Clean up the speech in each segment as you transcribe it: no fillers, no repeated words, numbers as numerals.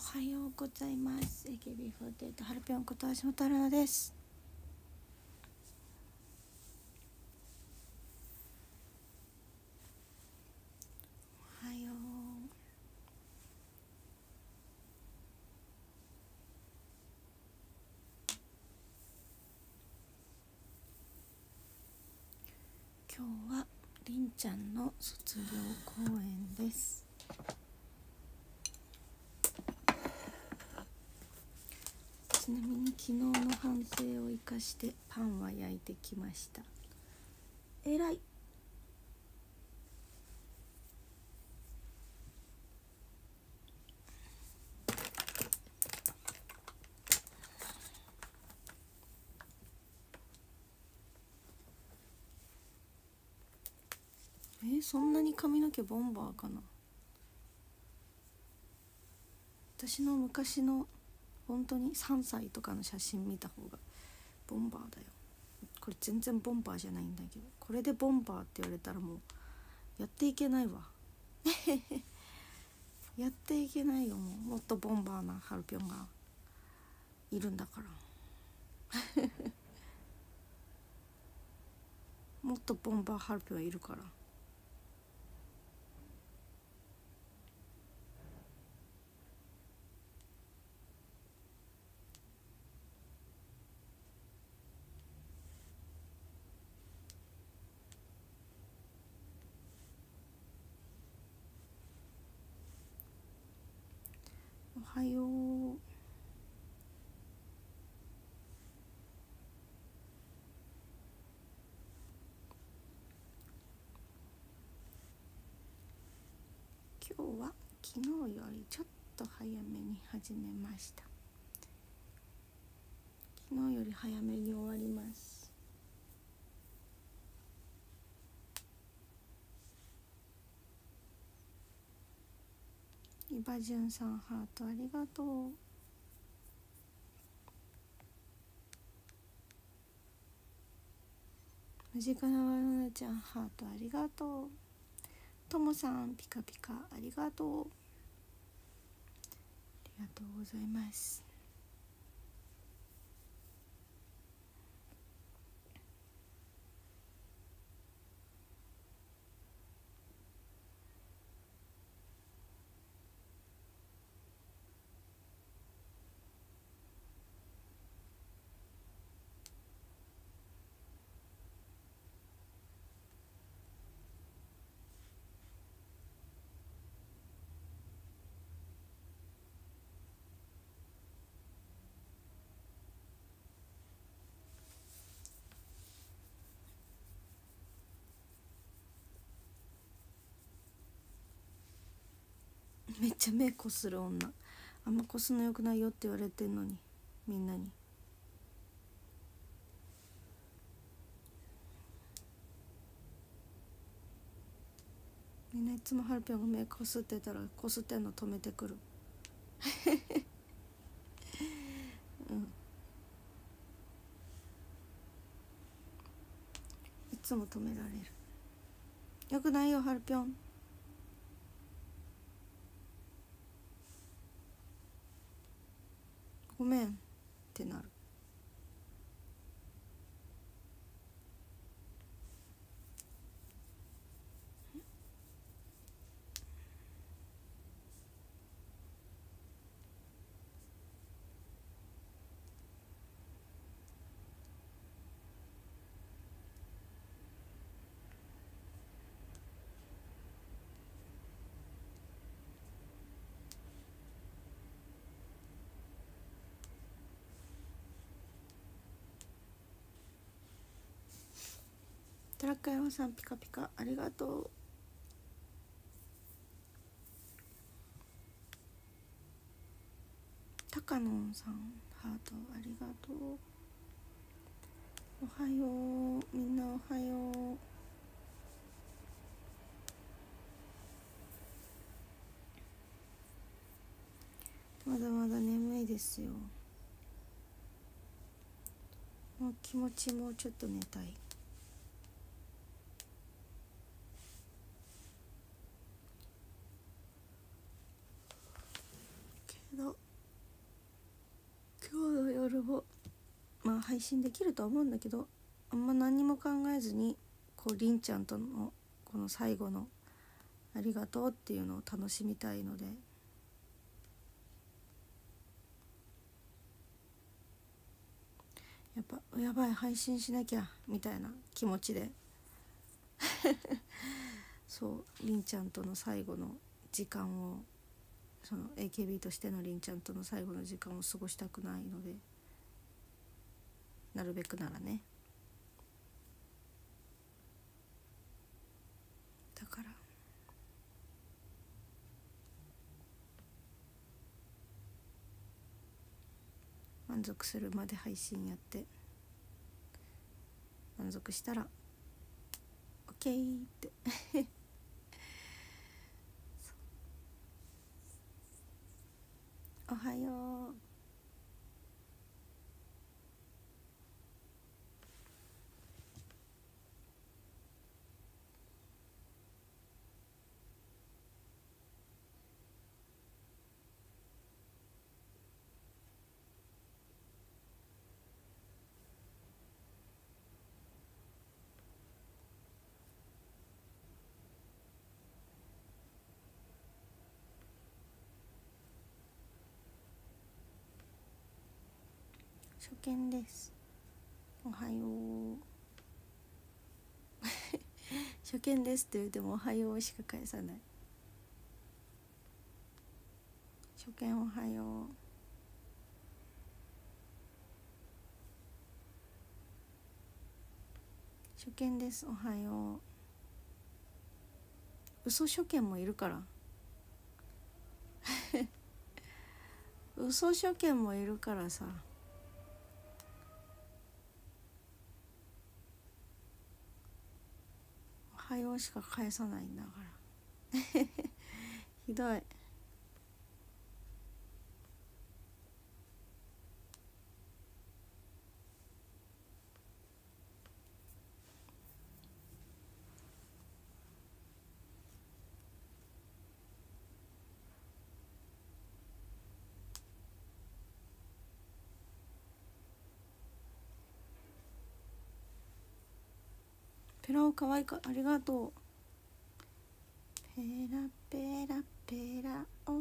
はようございます。AKB48 はるぴょんこと橋本春菜です。おはよう。今日はりんちゃんの卒業公演です。ちなみに昨日の反省を生かしてパンは焼いてきました。えらい。そんなに髪の毛ボンバーかな。私の昔の本当に3歳とかの写真見た方がボンバーだよ。これ全然ボンバーじゃないんだけど、これでボンバーって言われたらもうやっていけないわやっていけないよ。もっとボンバーなハルピョンがいるんだからもっとボンバーハルピョンいるから。おはよう。今日は昨日よりちょっと早めに始めました。昨日より早めに終わります。イバジュンさんハートありがとう。ムジカナワルナちゃんハートありがとう。ともさんピカピカありがとう。ありがとうございます。めっちゃ目こする女。あんまこすのよくないよって言われてんのに、みんなに。みんないつもハルピョンが目こすってたらこすってんの止めてくるうん、いつも止められる。よくないよハルピョン。ごめんってなる。トラックヤマさんピカピカありがとう。タカノンさんハートありがとう。おはよう、みんなおはよう。まだまだ眠いですよ。もう気持ちもうちょっと寝たいけど配信できるとは思うんだけど、あんま何にも考えずにこうりんちゃんとのこの最後のありがとうっていうのを楽しみたいので、やっぱやばい配信しなきゃみたいな気持ちでそうりんちゃんとの最後の時間を、その AKB としてのりんちゃんとの最後の時間を過ごしたくないので、なるべくならね。だから満足するまで配信やって、満足したら OK っておはよう。初見です。おはよう初見ですって言うてもおはようしか返さない。初見おはよう。初見です、おはよう。嘘初見もいるから嘘初見もいるからさ。おはようしか返さないんだからひどい。ペラオかわいいか、ありがとう。ペラペラペラオ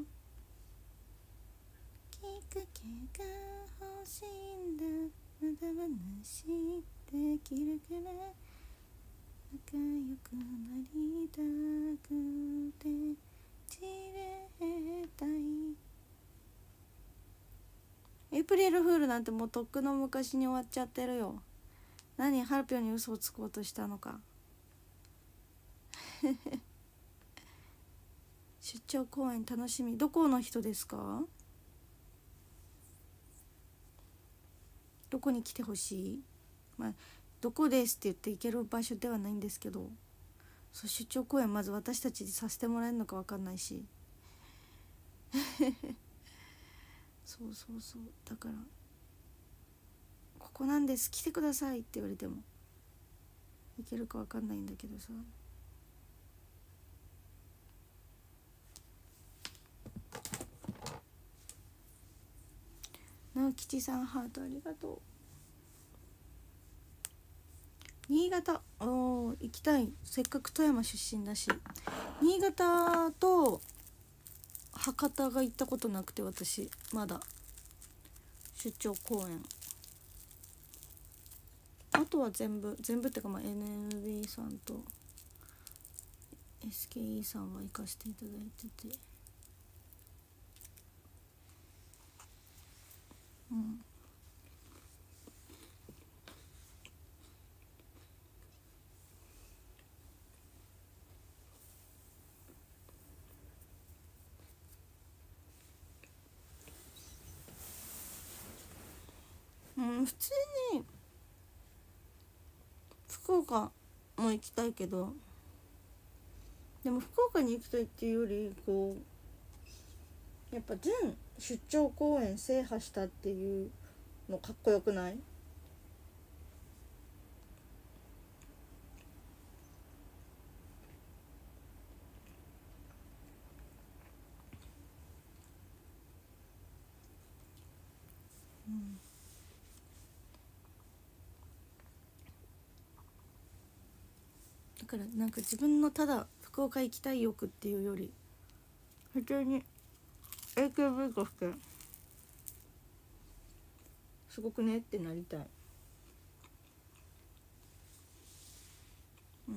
聞く気が欲しいんだ、まだ話できるから仲良くなりたくて散れたい。エイプリルフールなんてもうとっくの昔に終わっちゃってるよ。何ハルピョンに嘘をつこうとしたのか出張公演楽しみ。どこの人ですか？どこに来てほしい？まあどこですって言って行ける場所ではないんですけど、そう出張公演まず私たちでさせてもらえるのか分かんないしそうそうそう、だからここなんです来てくださいって言われても行けるか分かんないんだけどさ。直吉さんハートありがとう。新潟、行きたい。せっかく富山出身だし。新潟と博多が行ったことなくて、私まだ出張公演、あとは全部っていうか、まあ NNB さんと SKE さんは行かせていただいてて、普通に福岡も行きたいけど、でも福岡に行きたいっていうより、こうやっぱ全出張公演制覇したっていうのかっこよくない？ からなんか自分のただ福岡行きたい欲っていうより普通に AKB としてすごくねってなりたい。うん。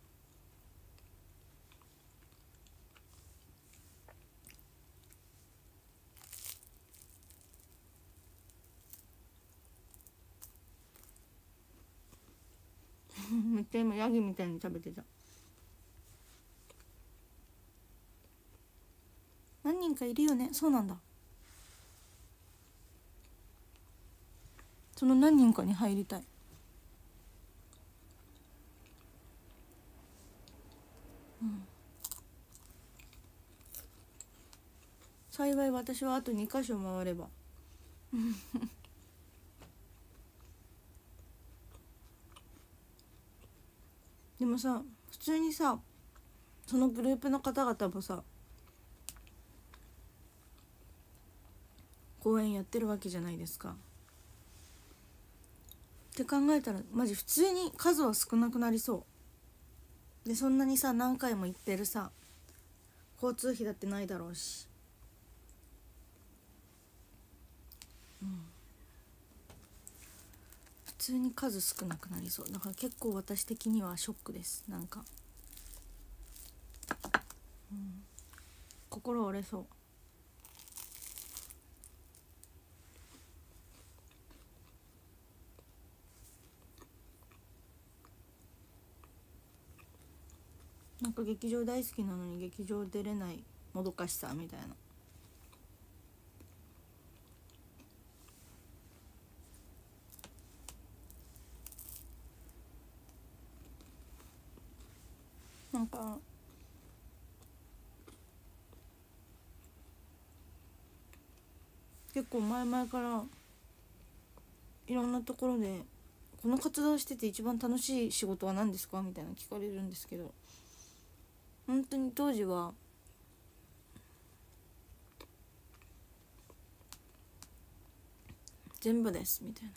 めっちゃ今ヤギみたいに食べてた。何人かいるよね。そうなんだ。その何人かに入りたい。うん。幸い私はあと2箇所回ればでもさ、普通にさ、そのグループの方々もさ公演やってるわけじゃないですか。って考えたらマジ普通に数は少なくなりそうで、そんなにさ何回も行ってるさ交通費だってないだろうし、うん、普通に数少なくなりそうだから結構私的にはショックです。なんか、うん、心折れそう。なんか劇場大好きなのに劇場出れないもどかしさみたいな。なんか結構前々からいろんなところでこの活動してて一番楽しい仕事は何ですかみたいな聞かれるんですけど、本当に当時は全部ですみたいな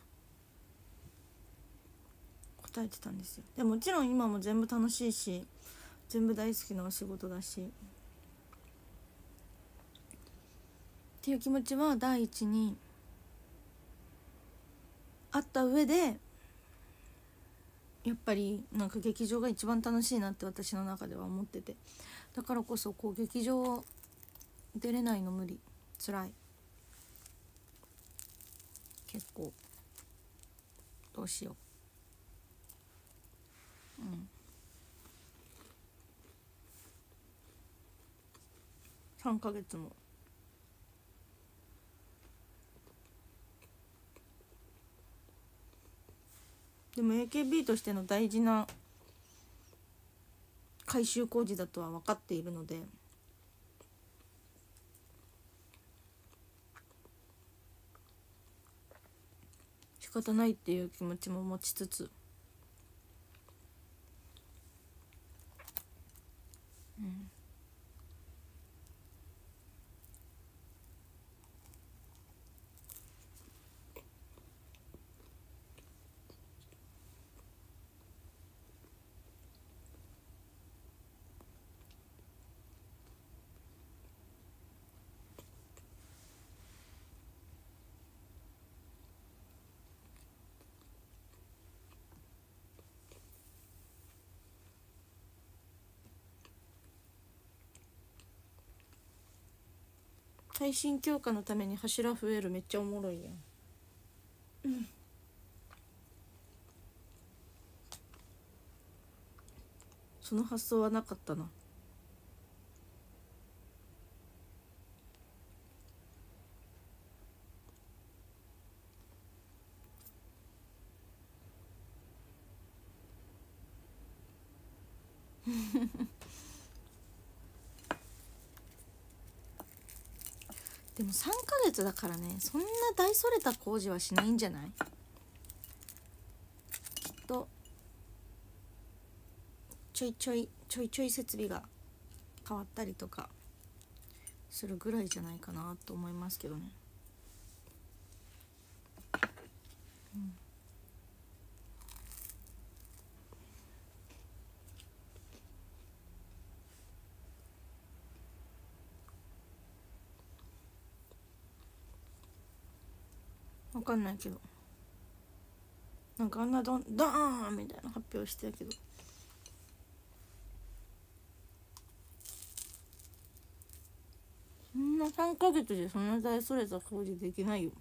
答えてたんですよ。でもちろん今も全部楽しいし全部大好きなお仕事だしっていう気持ちは第一にあった上で、やっぱりなんか劇場が一番楽しいなって私の中では思ってて、だからこそこう劇場出れないの無理、辛い、結構どうしよう。うん3ヶ月も。でも AKB としての大事な改修工事だとは分かっているので、仕方ないっていう気持ちも持ちつつ、うん、耐震強化のために柱増えるめっちゃおもろいやん、うん、その発想はなかったな。でも3ヶ月だからね、そんな大それた工事はしないんじゃない？きっとちょいちょい設備が変わったりとかするぐらいじゃないかなと思いますけどね。 かんないけど、なんかあんなドーンみたいな発表してたけど、そんな3ヶ月でそんな大それた工事できないよ。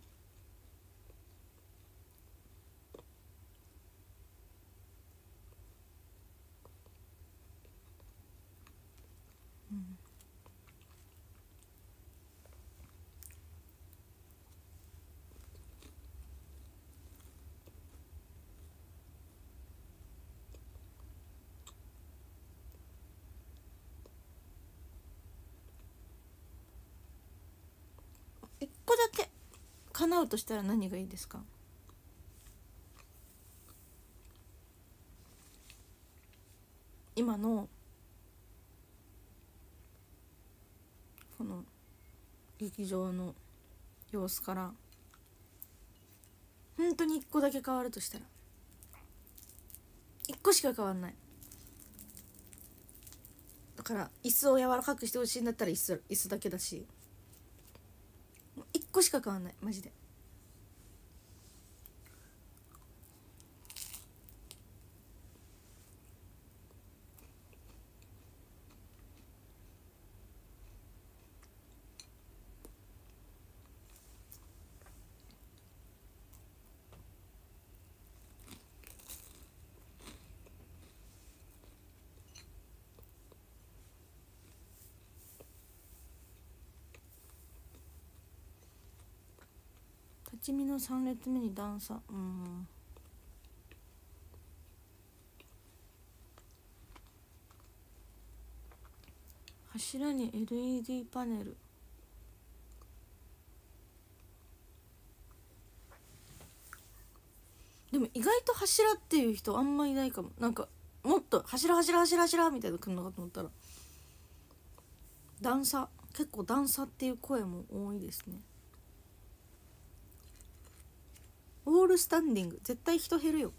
一個だけ叶うとしたら何がいいですか？今のこの劇場の様子から本当に一個だけ変わるとしたら、一個しか変わんない。だから椅子を柔らかくしてほしいんだったら椅子だけだし、一個しか変わんないマジで。立ち見の3列目に段差、柱に LED パネル、でも意外と柱っていう人あんまいないかも。なんかもっと柱みたいなの来るのかと思ったら、段差、結構段差っていう声も多いですね。オールスタンディング絶対人減るよ。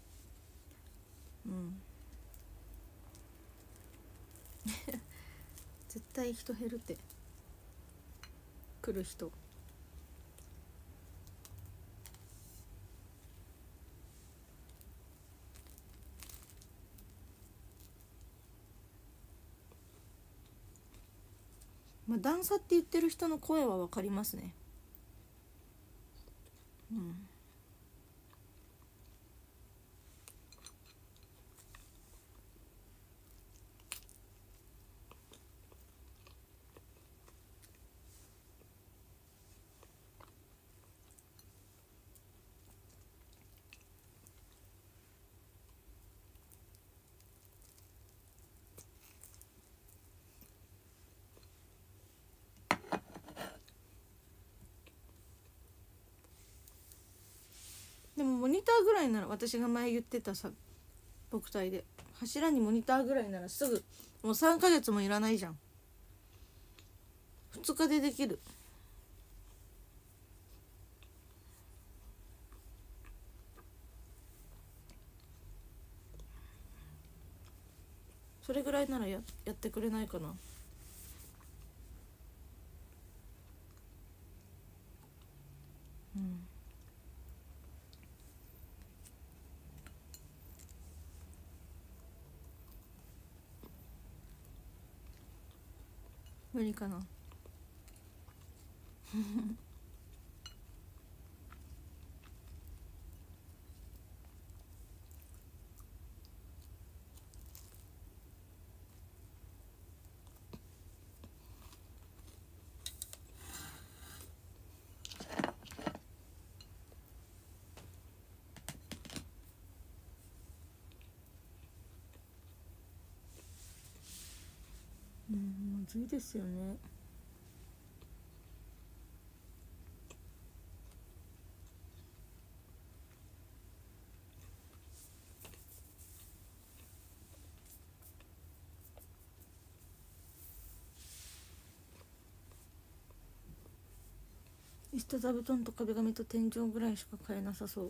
絶対人減るって、来る人。まあ段差って言ってる人の声は分かりますね。でもモニターぐらいなら、私が前言ってたさ、僕体で柱にモニターぐらいならすぐ、もう3ヶ月もいらないじゃん。2日でできる。それぐらいならやってくれないかな。無理かな。むずいですよね。椅子と座布団と壁紙と天井ぐらいしか買えなさそう。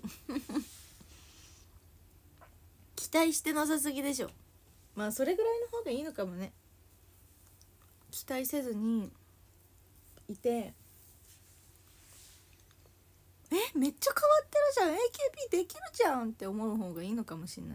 期待してなさすぎでしょ。まあそれぐらいの方がいいのかもね。期待せずにいて、 めっちゃ変わってるじゃん AKB できるじゃんって思う方がいいのかもしんない。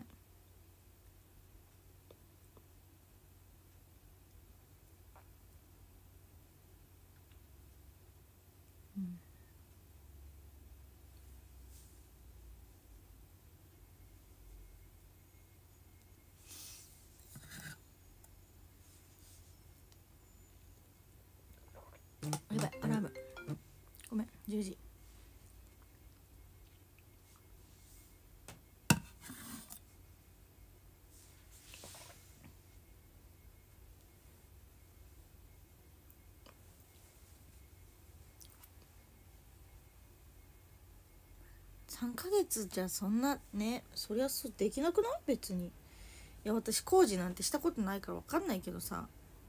やばいアラームごめん10時。3ヶ月じゃそんなね、そりゃそうできなくない別に。いや私工事なんてしたことないから分かんないけどさ、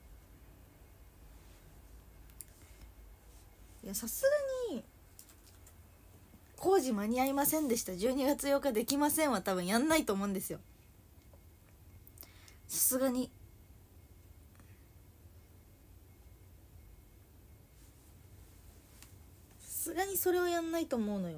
いやさすがに工事間に合いませんでした12月8日できませんは多分やんないと思うんですよ、さすがに。さすがにそれはやんないと思うのよ。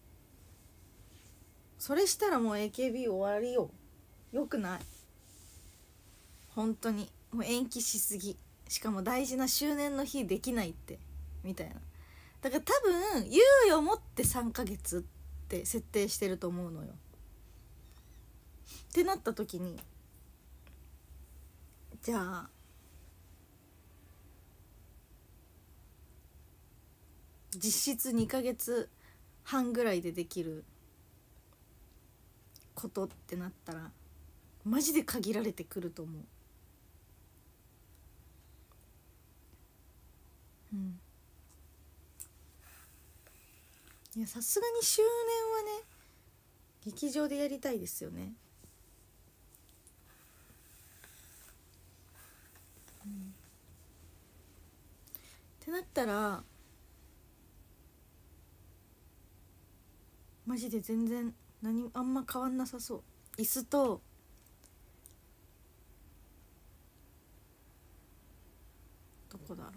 それしたらもう AKB 終わりよ。よくない本当に。もう延期しすぎ、しかも大事な周年の日できないってみたいな。だから多分猶予を持って3ヶ月って設定してると思うのよ。ってなった時にじゃあ実質2ヶ月半ぐらいでできることってなったらマジで限られてくると思う。いやさすがに周年はね劇場でやりたいですよね。ってなったらマジで全然あんま変わんなさそう。椅子とどこだろ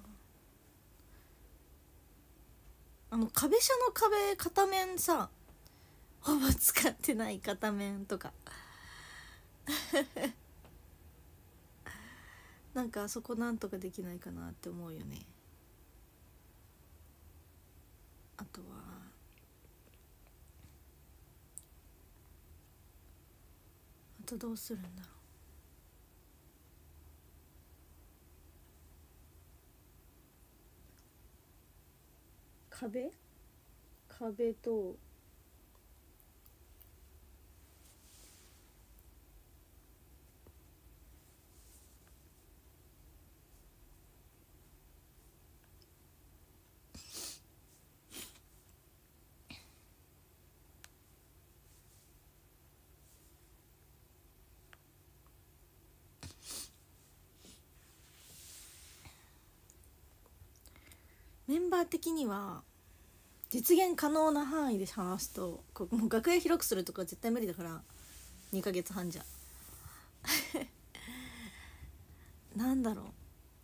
う、壁車の壁片面さほぼ使ってない片面とかなんかあそこなんとかできないかなって思うよね。あとはあとどうするんだろう。壁とメンバー的には実現可能な範囲で話すともう楽屋広くするとか絶対無理だから2ヶ月半じゃなんだろう、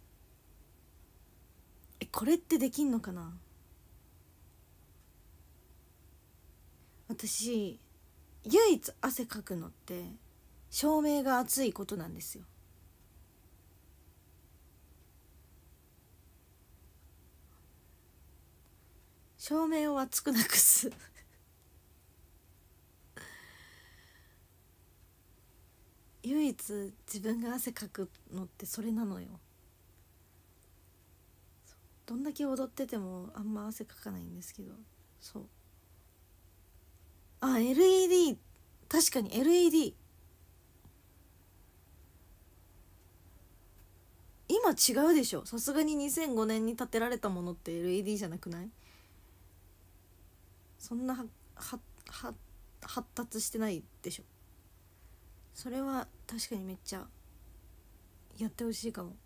これってできんのかな。私唯一汗かくのって照明が熱いことなんですよ。照明を熱くなくす唯一自分が汗かくのってそれなのよ。どんだけ踊っててもあんま汗かかないんですけど、そうLED、 確かに LED 今違うでしょ。さすがに2005年に建てられたものって LED じゃなくない？そんな発達してないでしょ。それは確かにめっちゃやってほしいかも。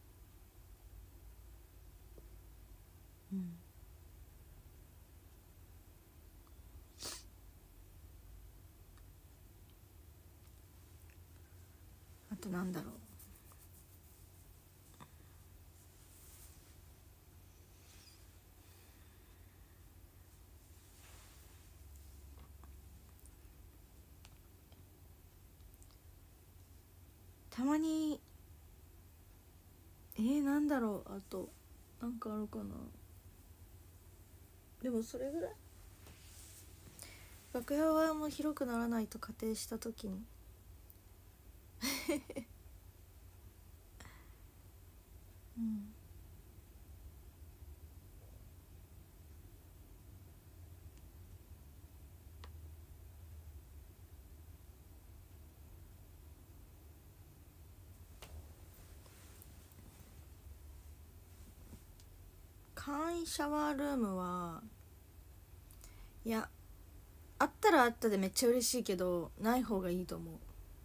あとなんだろう、 たまになんだろう、あとなんかあるかな。でもそれぐらい。楽屋はもう広くならないと仮定した時にうん、簡易シャワールームはいや、あったらあったでめっちゃ嬉しいけどない方がいいと思う。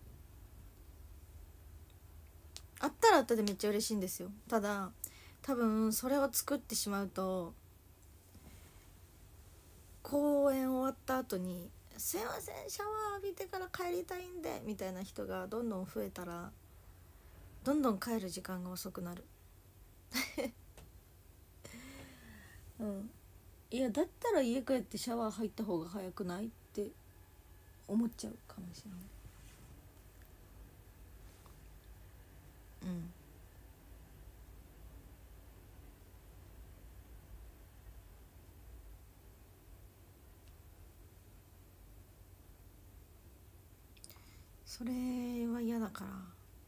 あったらあったでめっちゃ嬉しいんですよ。ただ多分それを作ってしまうと公演終わった後に「すいませんシャワー浴びてから帰りたいんで」みたいな人がどんどん増えたらどんどん帰る時間が遅くなるうん、いやだったら家帰ってシャワー入った方が早くないって思っちゃうかもしれない。うん、それは嫌だから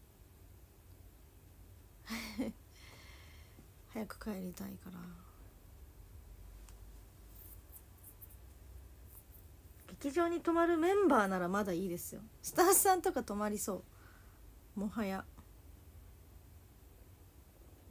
早く帰りたいから。劇場に泊まるメンバーならまだいいですよ。スタッフさんとか泊まりそう、もはや。うん、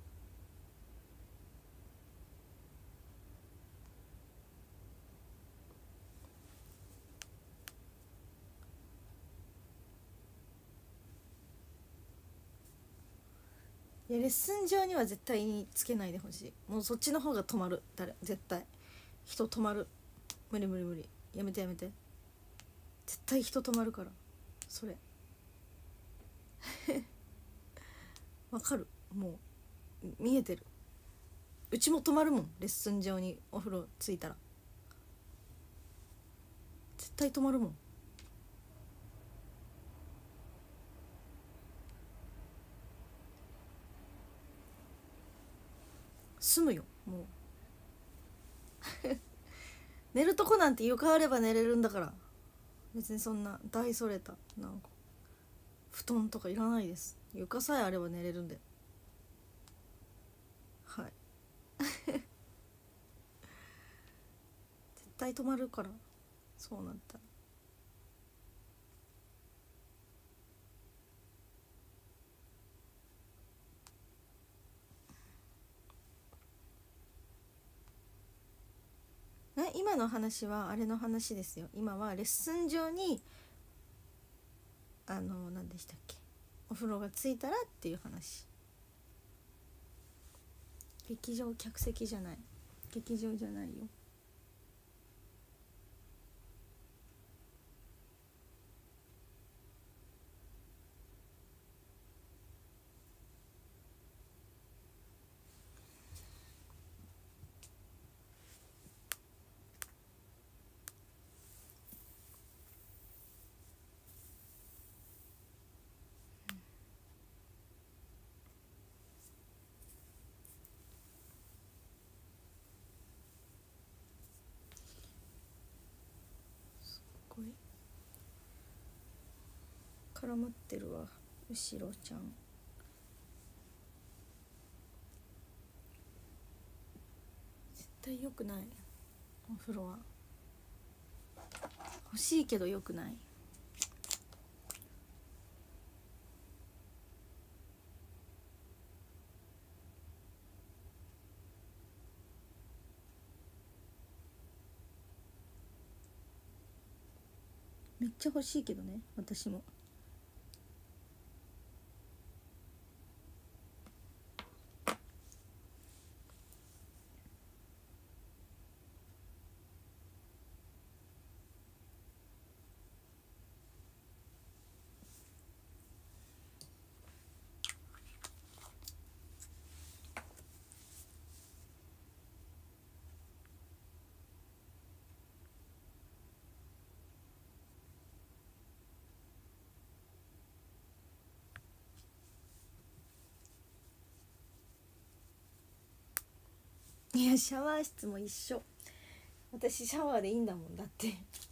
いやレッスン上には絶対につけないでほしい。もうそっちの方が止まる。絶対人止まる。無理無理無理、やめてやめて。絶対人止まるからそれわかる。もう見えてる。うちも止まるもん、レッスン上にお風呂ついたら絶対止まるもん。住むよもう寝るとこなんて床あれば寝れるんだから、別にそんな大それたなんか布団とかいらないです。床さえあれば寝れるんで。はい、絶対止まるから、そうなったら。今の話はあれの話ですよ。今はレッスン上に何でしたっけ、お風呂がついたらっていう話。劇場客席じゃない、劇場じゃないよ。これ絡まってるわ後ろちゃん。絶対良くない。お風呂は欲しいけど良くない。めっちゃ欲しいけどね私も。 いやシャワー室も一緒。私シャワーでいいんだもんだって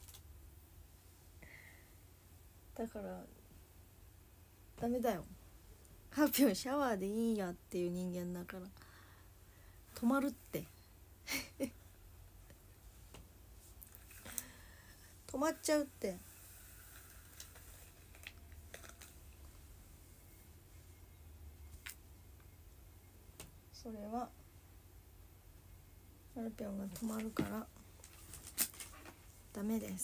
だからダメだよ。ハピョンシャワーでいいやっていう人間だから止まるって止まっちゃうって。それはハルピョンが止まるからダメです。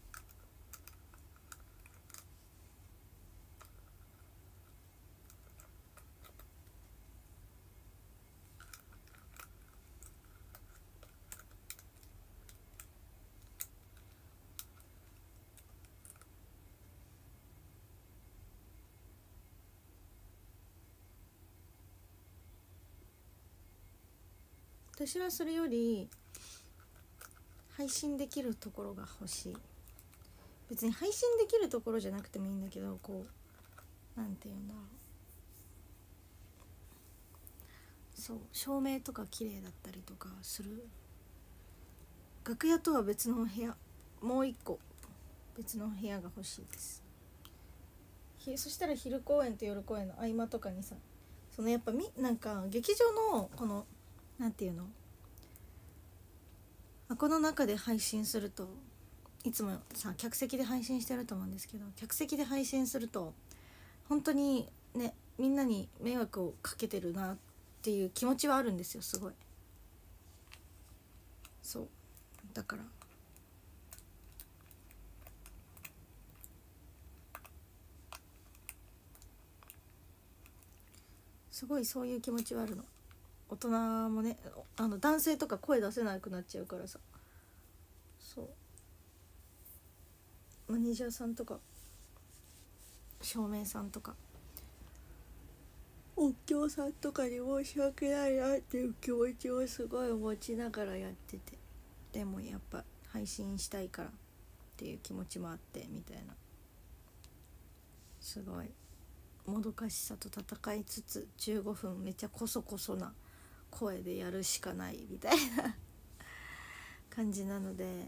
私はそれより配信できるところが欲しい。別に配信できるところじゃなくてもいいんだけど、こうなんていうんだろう、そう照明とか綺麗だったりとかする。楽屋とは別の部屋、もう一個別の部屋が欲しいです。そしたら昼公演と夜公演の合間とかにさ、そのやっぱなんか劇場のこのなんていうの、この中で配信すると、いつもさ客席で配信してると思うんですけど、客席で配信すると本当にね、みんなに迷惑をかけてるなっていう気持ちはあるんですよ、すごい。そうだからすごいそういう気持ちはあるの。大人もね、男性とか声出せなくなっちゃうからさ、そうマネージャーさんとか照明さんとか音響さんとかに申し訳ないなっていう気持ちをすごい持ちながらやってて、でもやっぱ配信したいからっていう気持ちもあってみたいな、すごいもどかしさと戦いつつ15分めっちゃコソコソな声でやるしかないみたいな感じなので、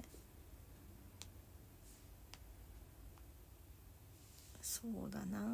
そうだな、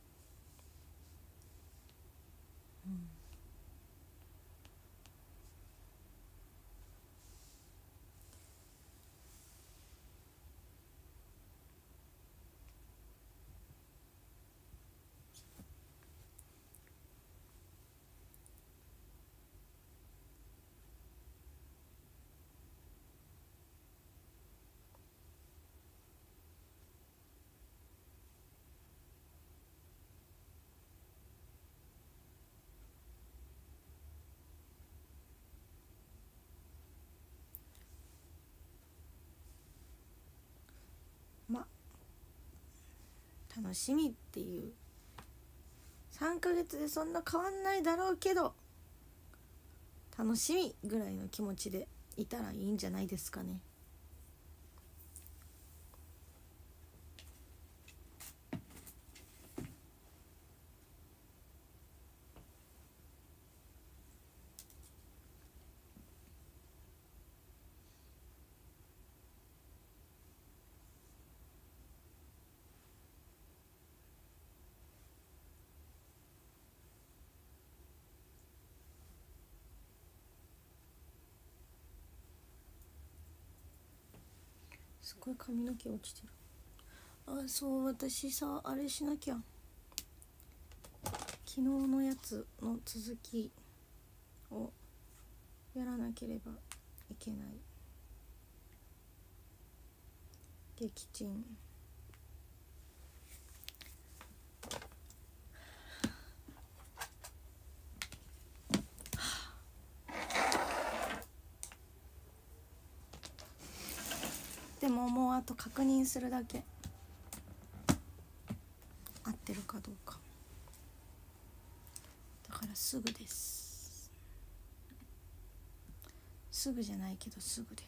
ま楽しみっていう3ヶ月でそんな変わんないだろうけど楽しみぐらいの気持ちでいたらいいんじゃないですかね。すごい髪の毛落ちてる。そう私さあれしなきゃ、昨日のやつの続きをやらなければいけない。撃沈でももうあと確認するだけ、合ってるかどうかだからすぐです。すぐじゃないけどすぐです。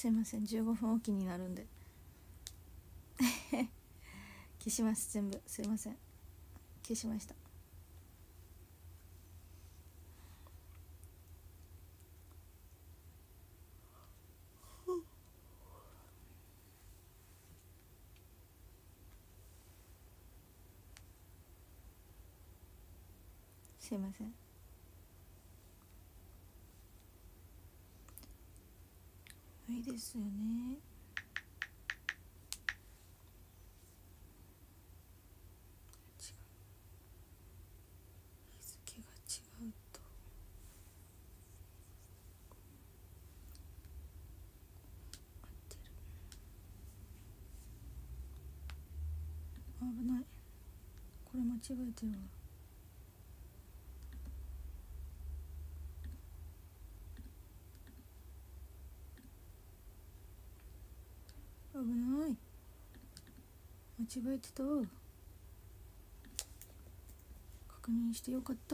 すいません、15分おきになるんで消します、全部すいません、消しました。すいません。いいですよね。日付が違うと合ってる。危ない、これ間違えてるわ。危ない、間違えてた。確認してよかった。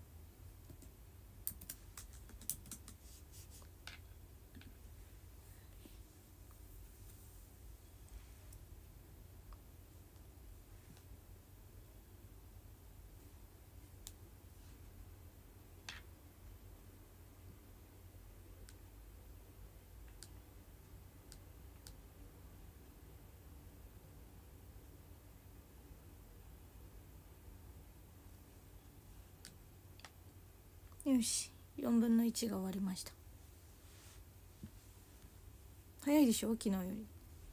よし、4分の1が終わりました。早いでしょ、昨日より。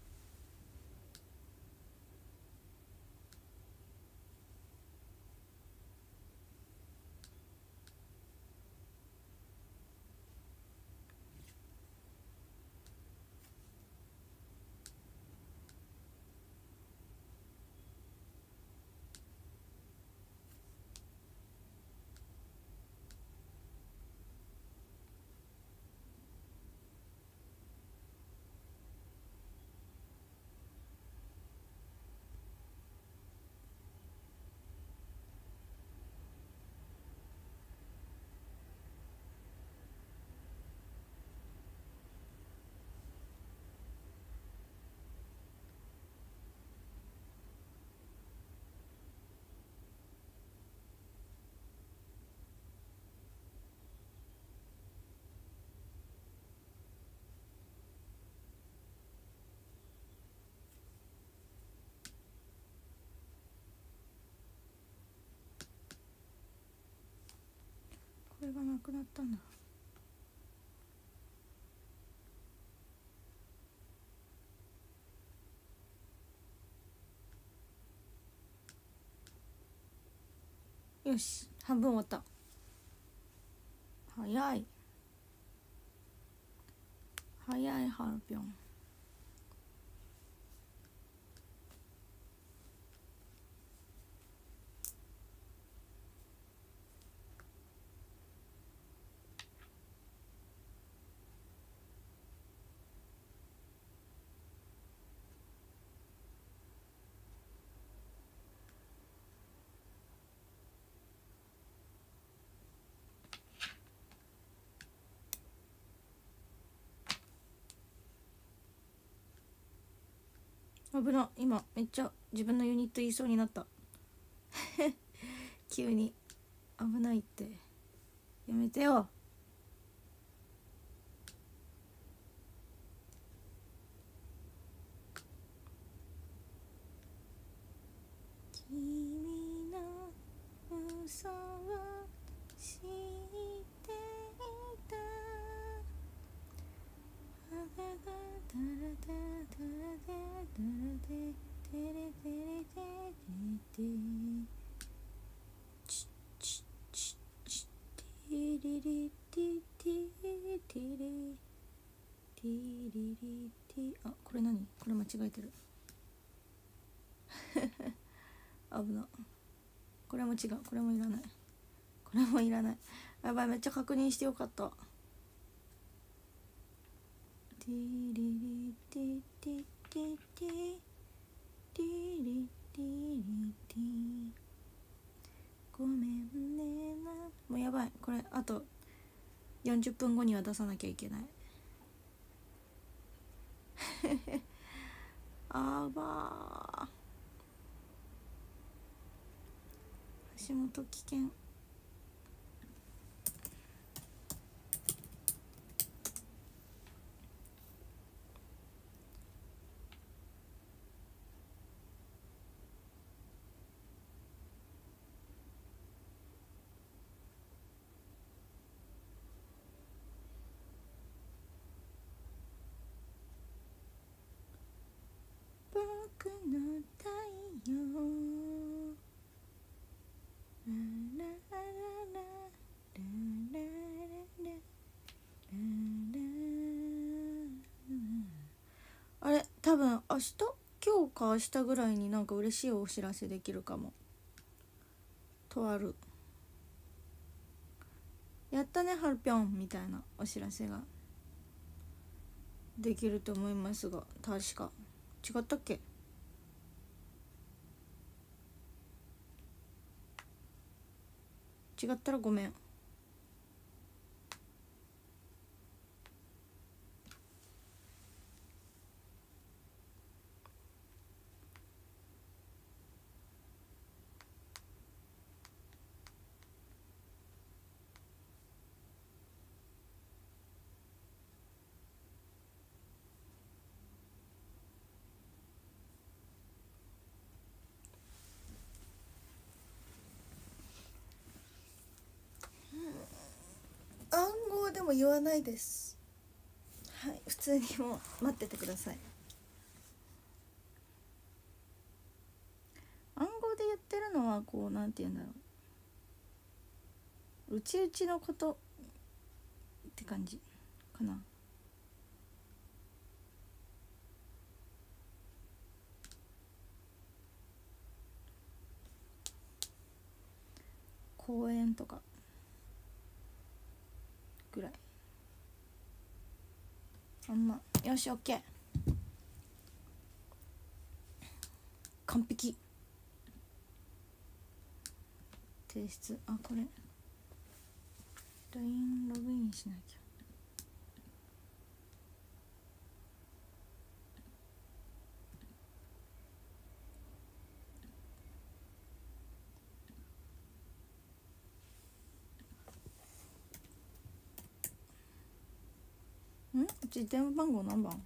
これがなくなったんだ。よし、半分終わった。早い早い、ハルピョン。危な、今めっちゃ自分のユニット言いそうになった急に。危ないって、やめてよ。君の嘘を知っていた。あ、これ何？これ間違えてる危な。これも違う、これもいらない、これもいらない。やばい、めっちゃ確認してよかった。ティリリティティティティティリティリティ。ごめんねな。もうやばい、これあと40分後には出さなきゃいけない。 あばー、橋本危険。僕の太陽ラララララララララ。あれ多分明日、今日か明日ぐらいになんか嬉しいお知らせできるかも。とあるやったねはるぴょんみたいなお知らせができると思いますが、確か違ったっけ。違ったらごめん。暗号でも言わないです。はい、普通にもう待っててください。暗号で言ってるのはこうなんて言うんだろう、うちうちのことって感じかな。公園とかぐらい。あんまよし OK 完璧。提出、あこれ LINE ログインしなきゃ。うち電話番号何番？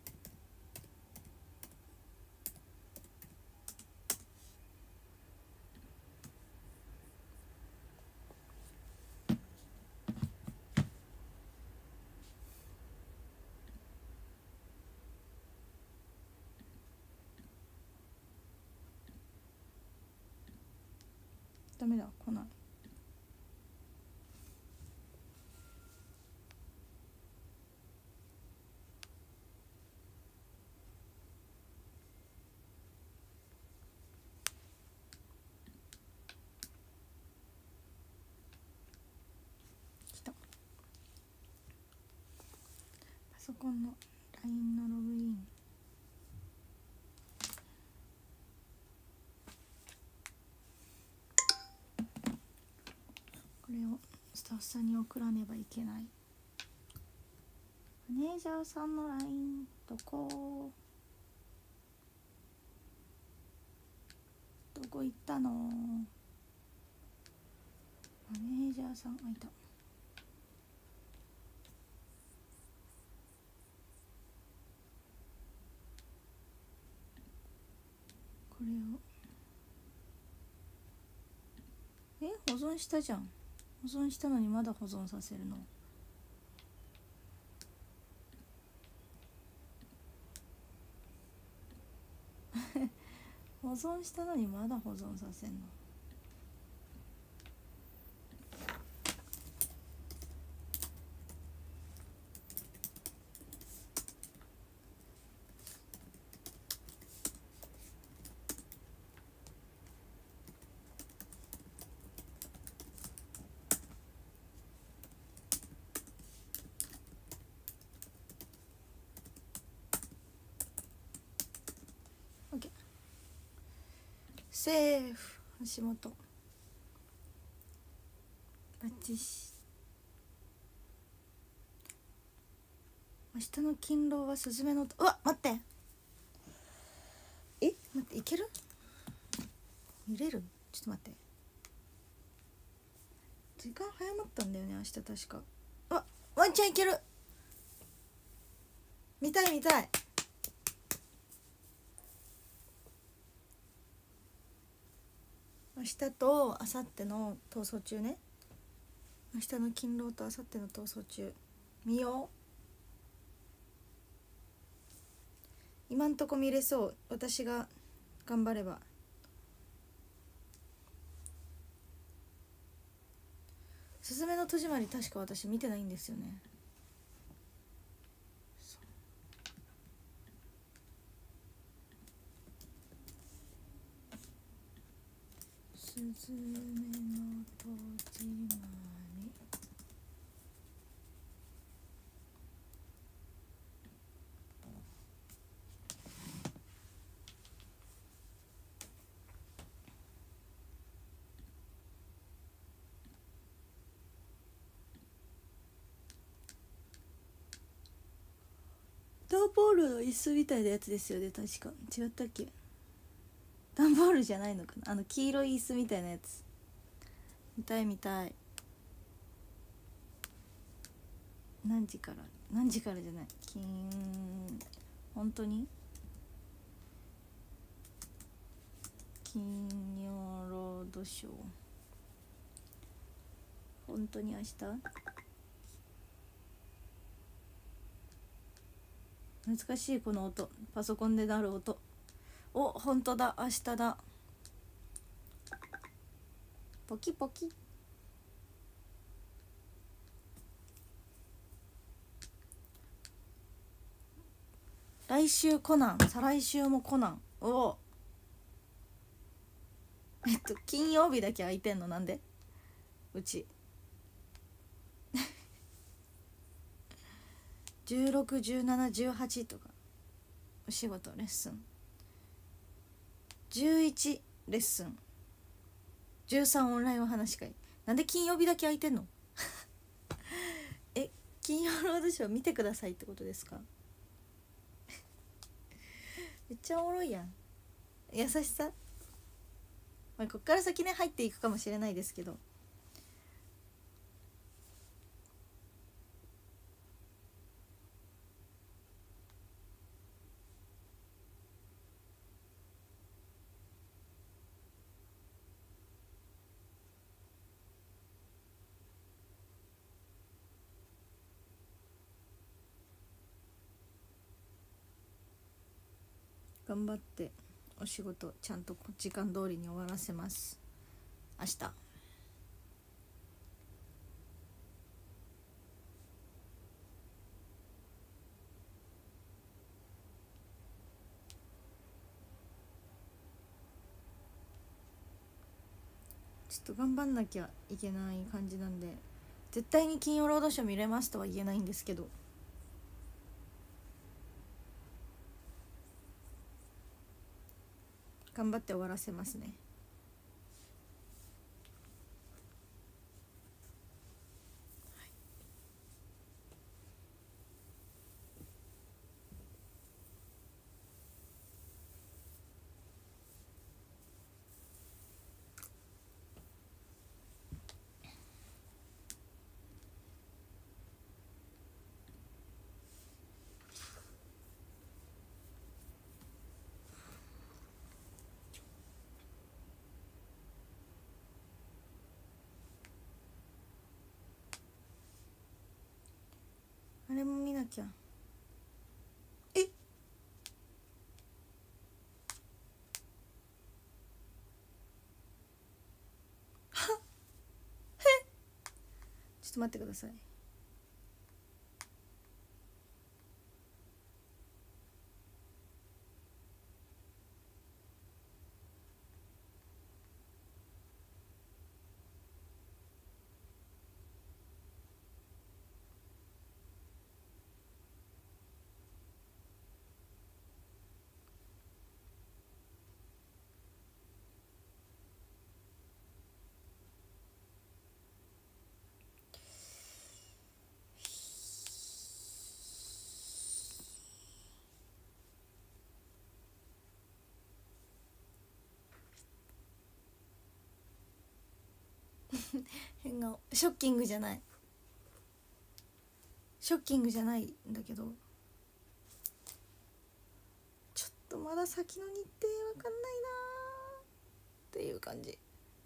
ダメだ、来ない。来た。パソコンの LINE のログイン。これをスタッフさんに送らねばいけない。マネージャーさんの LINE どこ行ったの。マネージャーさん、あいた。これを保存したじゃん。保存したのにまだ保存させるの。保存したのにまだ保存させんの。OK、セーフ。橋本バッチシ。明日の勤労はスズメの、うわ待って、 待って、いける？見れる？ちょっと待って、時間早まったんだよね明日確か。あ、ワンちゃんいける。見たい見たい。明日と明後日の逃走中ね。明日の勤労と明後日の逃走中見よう。今んとこ見れそう、私が頑張れば。すずめの戸締まり確か私見てないんですよね。すずめの戸締まり、段ボールの椅子みたいなやつですよね確か。違ったっけ？段ボールじゃないのかな、黄色い椅子みたいなやつ。見たい見たい。何時からじゃない、本当に金曜ロードショー、本当に明日？懐かしいこの音、パソコンで鳴る音。お、本当だ、明日だ。ポキポキ。来週コナン、再来週もコナン。お、金曜日だけ空いてんのなんで？うち16、17、18とかお仕事レッスン、11レッスン、13オンラインお話し会。なんで金曜日だけ空いてんの？金曜ロードショー見てくださいってことですか？めっちゃおもろいやん。優しさ、こっから先ね入っていくかもしれないですけど、頑張ってお仕事ちゃんと時間通りに終わらせます。明日ちょっと頑張んなきゃいけない感じなんで、絶対に金曜ロードショー見れますとは言えないんですけど、頑張って終わらせますね。あれも見なきゃ。え、ちょっと待ってください。 変顔ショッキングじゃない、ショッキングじゃないんだけど、ちょっとまだ先の日程わかんないなっていう感じ。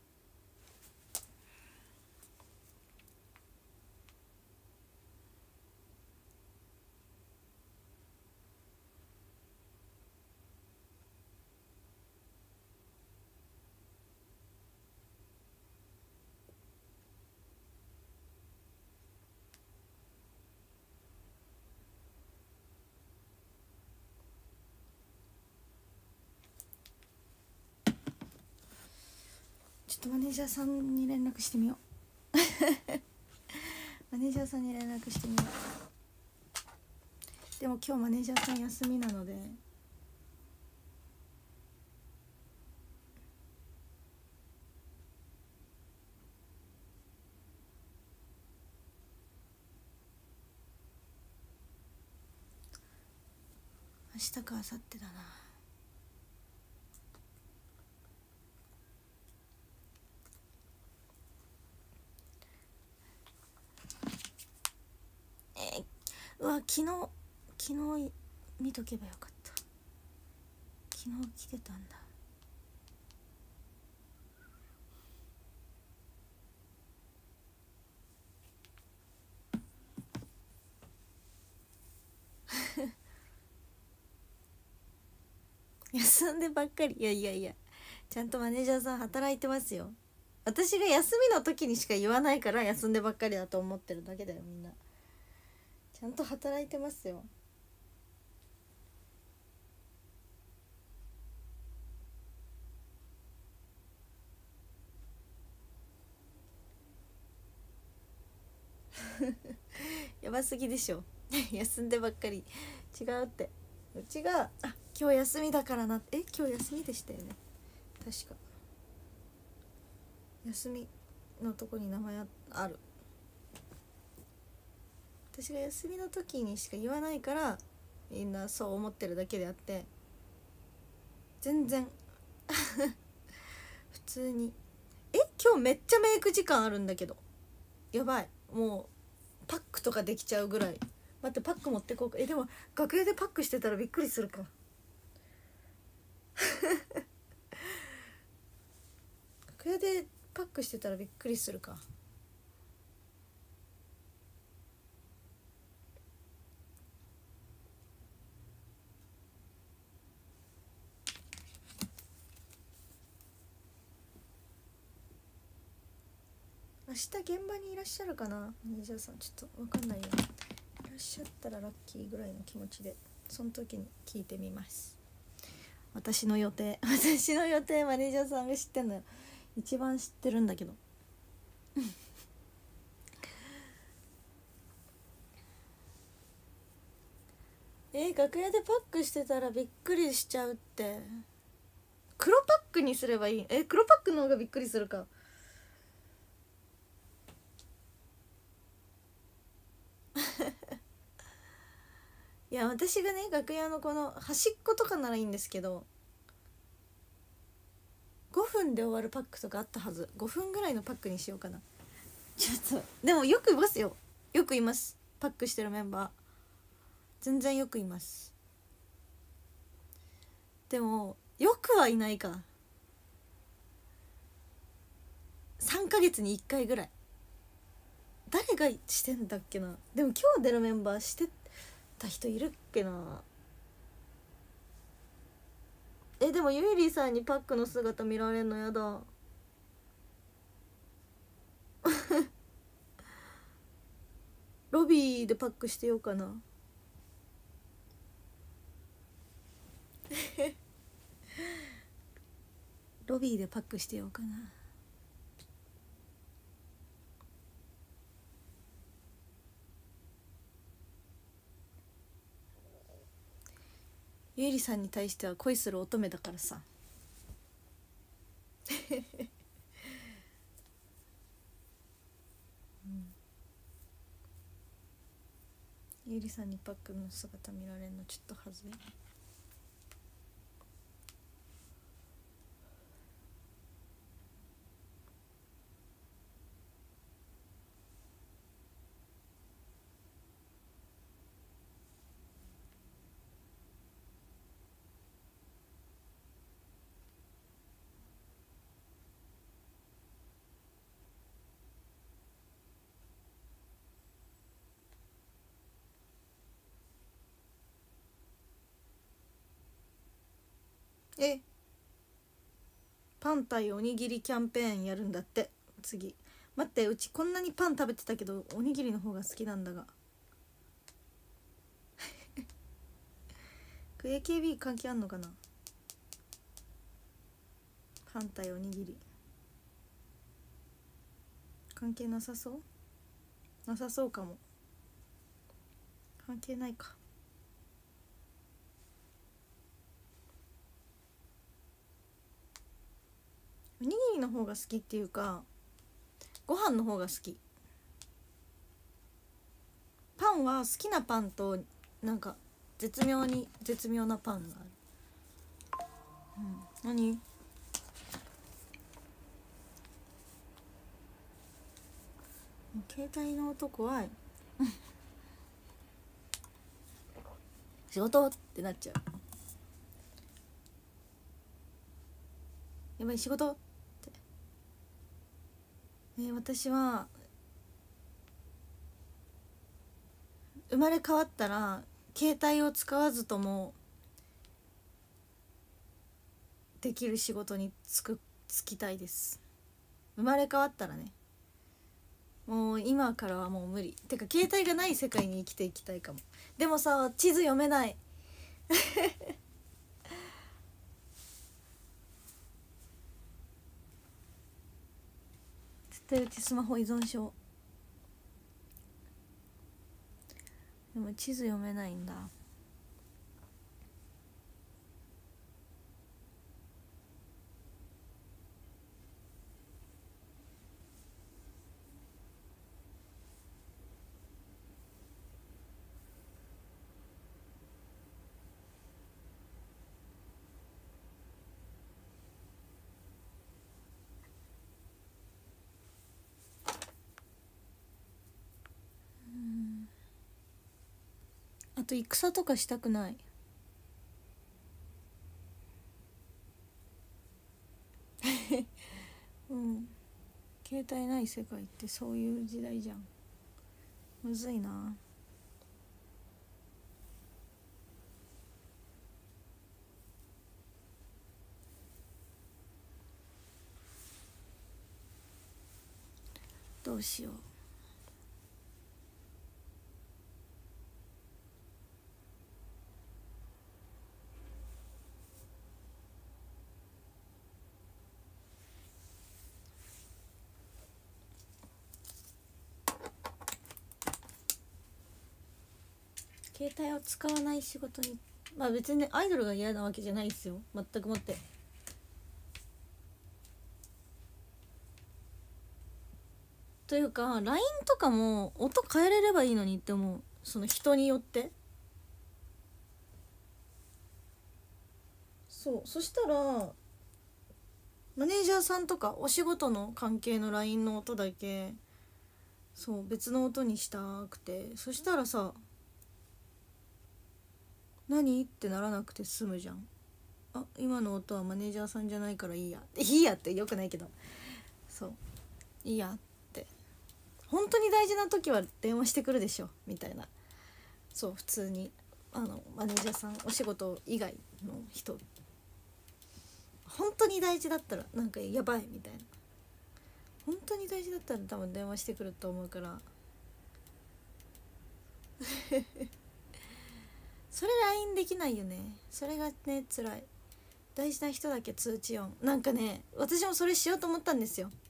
ちょっとマネージャーさんに連絡してみようマネージャーさんに連絡してみよう。でも今日マネージャーさん休みなので、明日か明後日だな。うわ、昨日見とけばよかった。昨日来てたんだ。休んでばっかり。いやいやいや、ちゃんとマネージャーさん働いてますよ。私が休みの時にしか言わないから休んでばっかりだと思ってるだけだよ。みんなちゃんと働いてますよ。やばすぎでしょ休んでばっかり。違うって、うちが今日休みだからな。今日休みでしたよね確か。休みのとこに名前ある。私が休みの時にしか言わないからみんなそう思ってるだけであって、全然普通に今日めっちゃメイク時間あるんだけど、やばい、もうパックとかできちゃうぐらい。待って、パック持ってこうか。でも楽屋でパックしてたらびっくりするか楽屋でパックしてたらびっくりするか。明日現場にいらっしゃるかなマネージャーさん。ちょっと分かんないよ。いらっしゃったらラッキーぐらいの気持ちでその時に聞いてみます。私の予定マネージャーさんが知ってんのよ。一番知ってるんだけど楽屋でパックしてたらびっくりしちゃうって。黒パックにすればいい。黒パックの方がびっくりするかいや、私がね楽屋のこの端っことかならいいんですけど、5分で終わるパックとかあったはず。5分ぐらいのパックにしようかな。ちょっとでもよくいますよ。よくいます、パックしてるメンバー全然よくいます。でもよくはいないか。3ヶ月に1回ぐらい。誰がしてんだっけな。でも今日出るメンバーしてた人いるっけな。でもゆいりさんにパックの姿見られんのやだロビーでパックしてようかなロビーでパックしてようかな。ゆいりさんに対しては恋する乙女だからさゆりさんにパックの姿見られるのちょっとはずい。 え、パン対おにぎりキャンペーンやるんだって。次待って、うちこんなにパン食べてたけどおにぎりの方が好きなんだがAKB 関係あんのかな。パン対おにぎり関係なさそう、なさそうかも。関係ないか。おにぎりの方が好きっていうか、ご飯の方が好き。パンは好きなパンとなんか絶妙なパンがある。何？携帯の音怖い仕事ってなっちゃう。やばい仕事って、私は生まれ変わったら携帯を使わずともできる仕事に就きたいです。生まれ変わったらね。もう今からはもう無理。てか携帯がない世界に生きていきたいかも。でもさ、地図読めない絶対うちスマホ依存症。でも地図読めないんだ。あと戦とかしたくないうん携帯ない世界ってそういう時代じゃん。むずいな。どうしよう。携帯を使わない仕事に、まあ別にアイドルが嫌なわけじゃないですよ、全くもって。というか LINE とかも音変えれればいいのにって思う。その人によって。そしたらマネージャーさんとかお仕事の関係の LINE の音だけ別の音にしたくて、そしたらさ何ってならなくて済むじゃん。あ、今の音はマネージャーさんじゃないからいいやってよくないけど、いいやって、本当に大事な時は電話してくるでしょみたいな。普通にマネージャーさん、お仕事以外の人、本当に大事だったらなんかやばいみたいな、本当に大事だったら多分電話してくると思うからそれ LINE できないよね。それがね辛い。大事な人だけ通知音、なんかね、私もそれしようと思ったんですよ。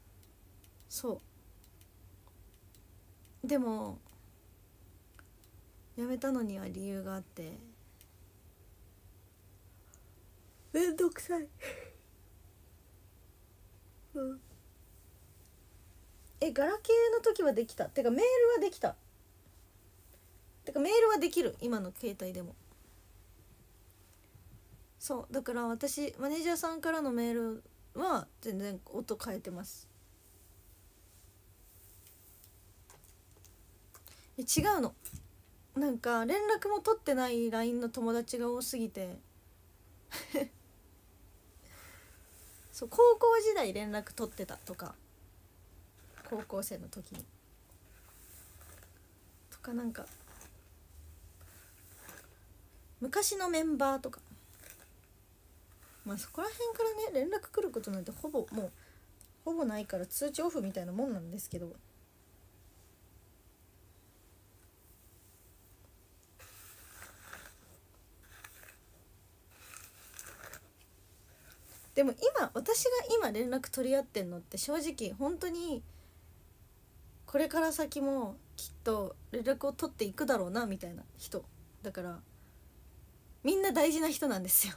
でもやめたのには理由があって、めんどくさいガラケーの時はできた。てかメールはできた。てかメールはできる、今の携帯でも。だから私マネージャーさんからのメールは全然音変えてます。違うの、なんか連絡も取ってない LINE の友達が多すぎて高校時代連絡取ってたとか、高校生の時にとか、なんか昔のメンバーとかまあそこら辺からね連絡来ることなんてほぼないから通知オフみたいなもんなんですけど、でも私が今連絡取り合ってんのって正直本当にこれから先もきっと連絡を取っていくだろうなみたいな人だから、みんな大事な人なんですよ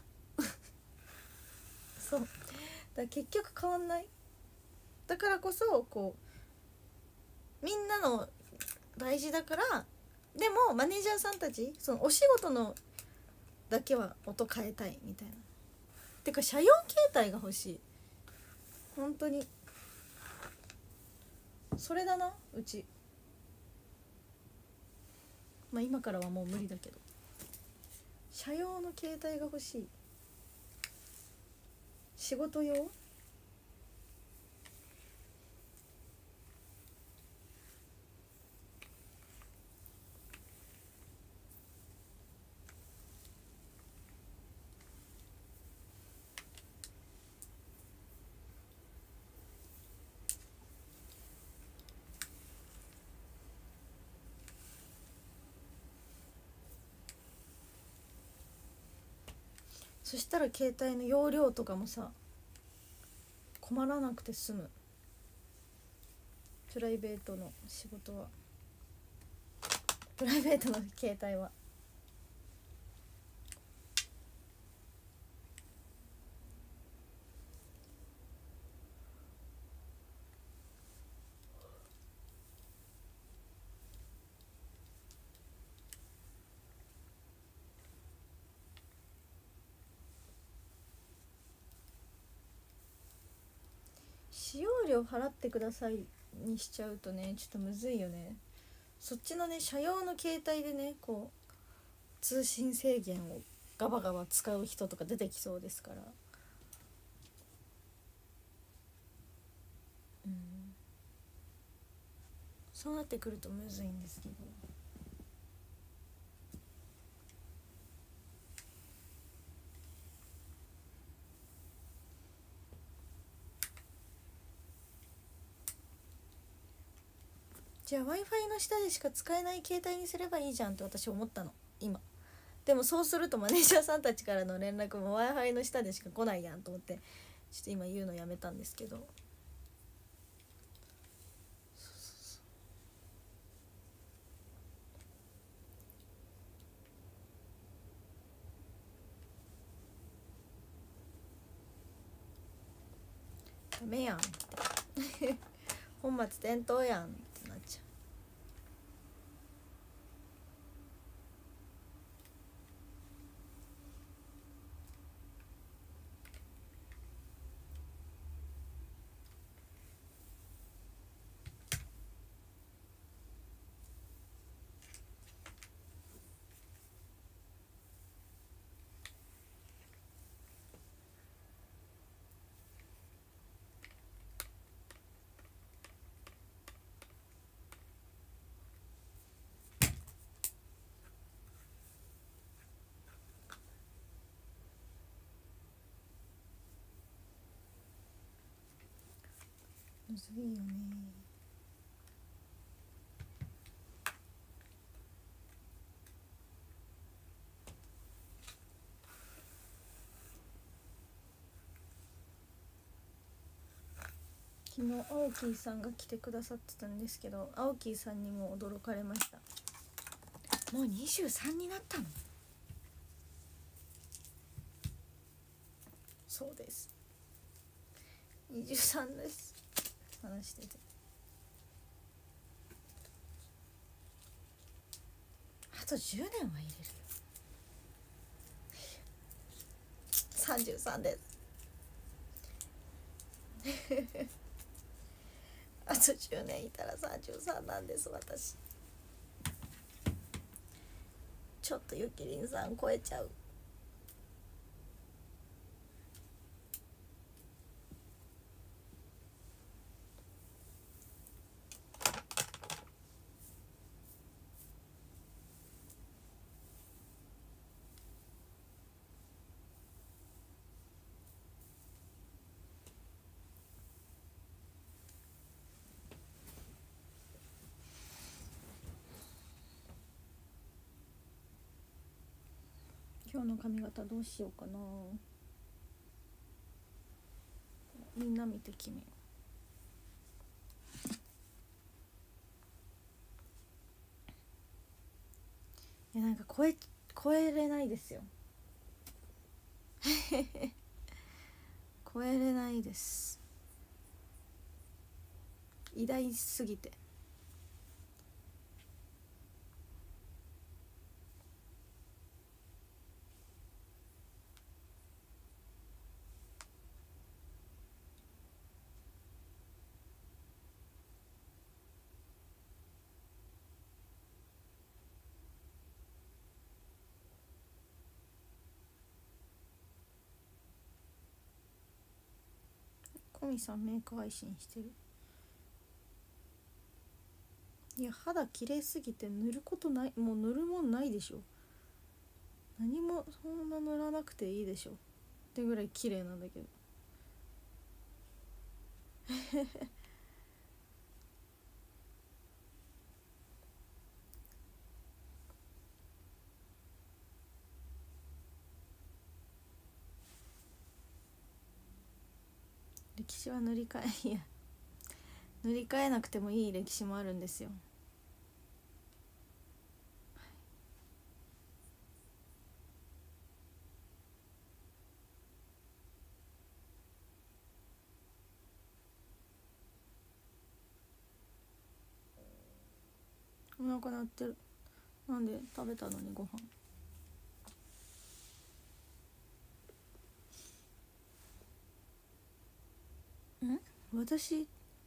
そうだから結局変わんない。だからこそこうみんなの大事だから、でもマネージャーさんたちそのお仕事のだけは音変えたいみたいな。てか社用携帯が欲しい本当に。それだなうち。まあ今からはもう無理だけど社用の携帯が欲しい。仕事用。そしたら携帯の容量とかもさ困らなくて済む。プライベートの仕事はプライベートの携帯は使用料払ってくださいにしちゃうとねちょっとむずいよね。そっちのね社用の携帯でねこう通信制限をガバガバ使う人とか出てきそうですから、そうなってくるとむずいんですけど。じゃあ Wi-Fi の下でしか使えない携帯にすればいいじゃんって私思ったの今。でもそうするとマネージャーさんたちからの連絡も Wi-Fi の下でしか来ないやんと思ってちょっと今言うのやめたんですけど。ダメやん本末転倒やんってなっちゃう。むずいよね。昨日青木さんが来てくださってたんですけど、青木さんにも驚かれました。もう23になったの？そうです、23です。話しててあと10年は入れるよ。33ですあと10年いたら33なんです私。ちょっとゆきりんさん超えちゃう。 今日の髪型どうしようかな。みんな見て決めよう。いやなんか超えれないですよ超えれないです、偉大すぎて。コミさんメイク配信してる。いや肌綺麗すぎて塗ることない、もう塗るもんないでしょ。何もそんな塗らなくていいでしょってぐらい綺麗なんだけど歴史は塗り替えいや塗り替えなくてもいい歴史もあるんですよ。お腹鳴ってる。なんで食べたのにご飯。私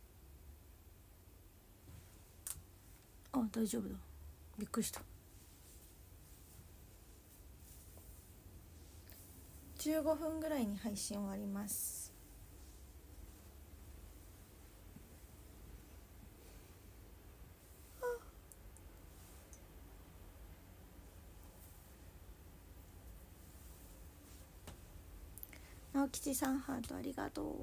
大丈夫だ、びっくりした。15分ぐらいに配信終わります。直吉さんハートありがとう。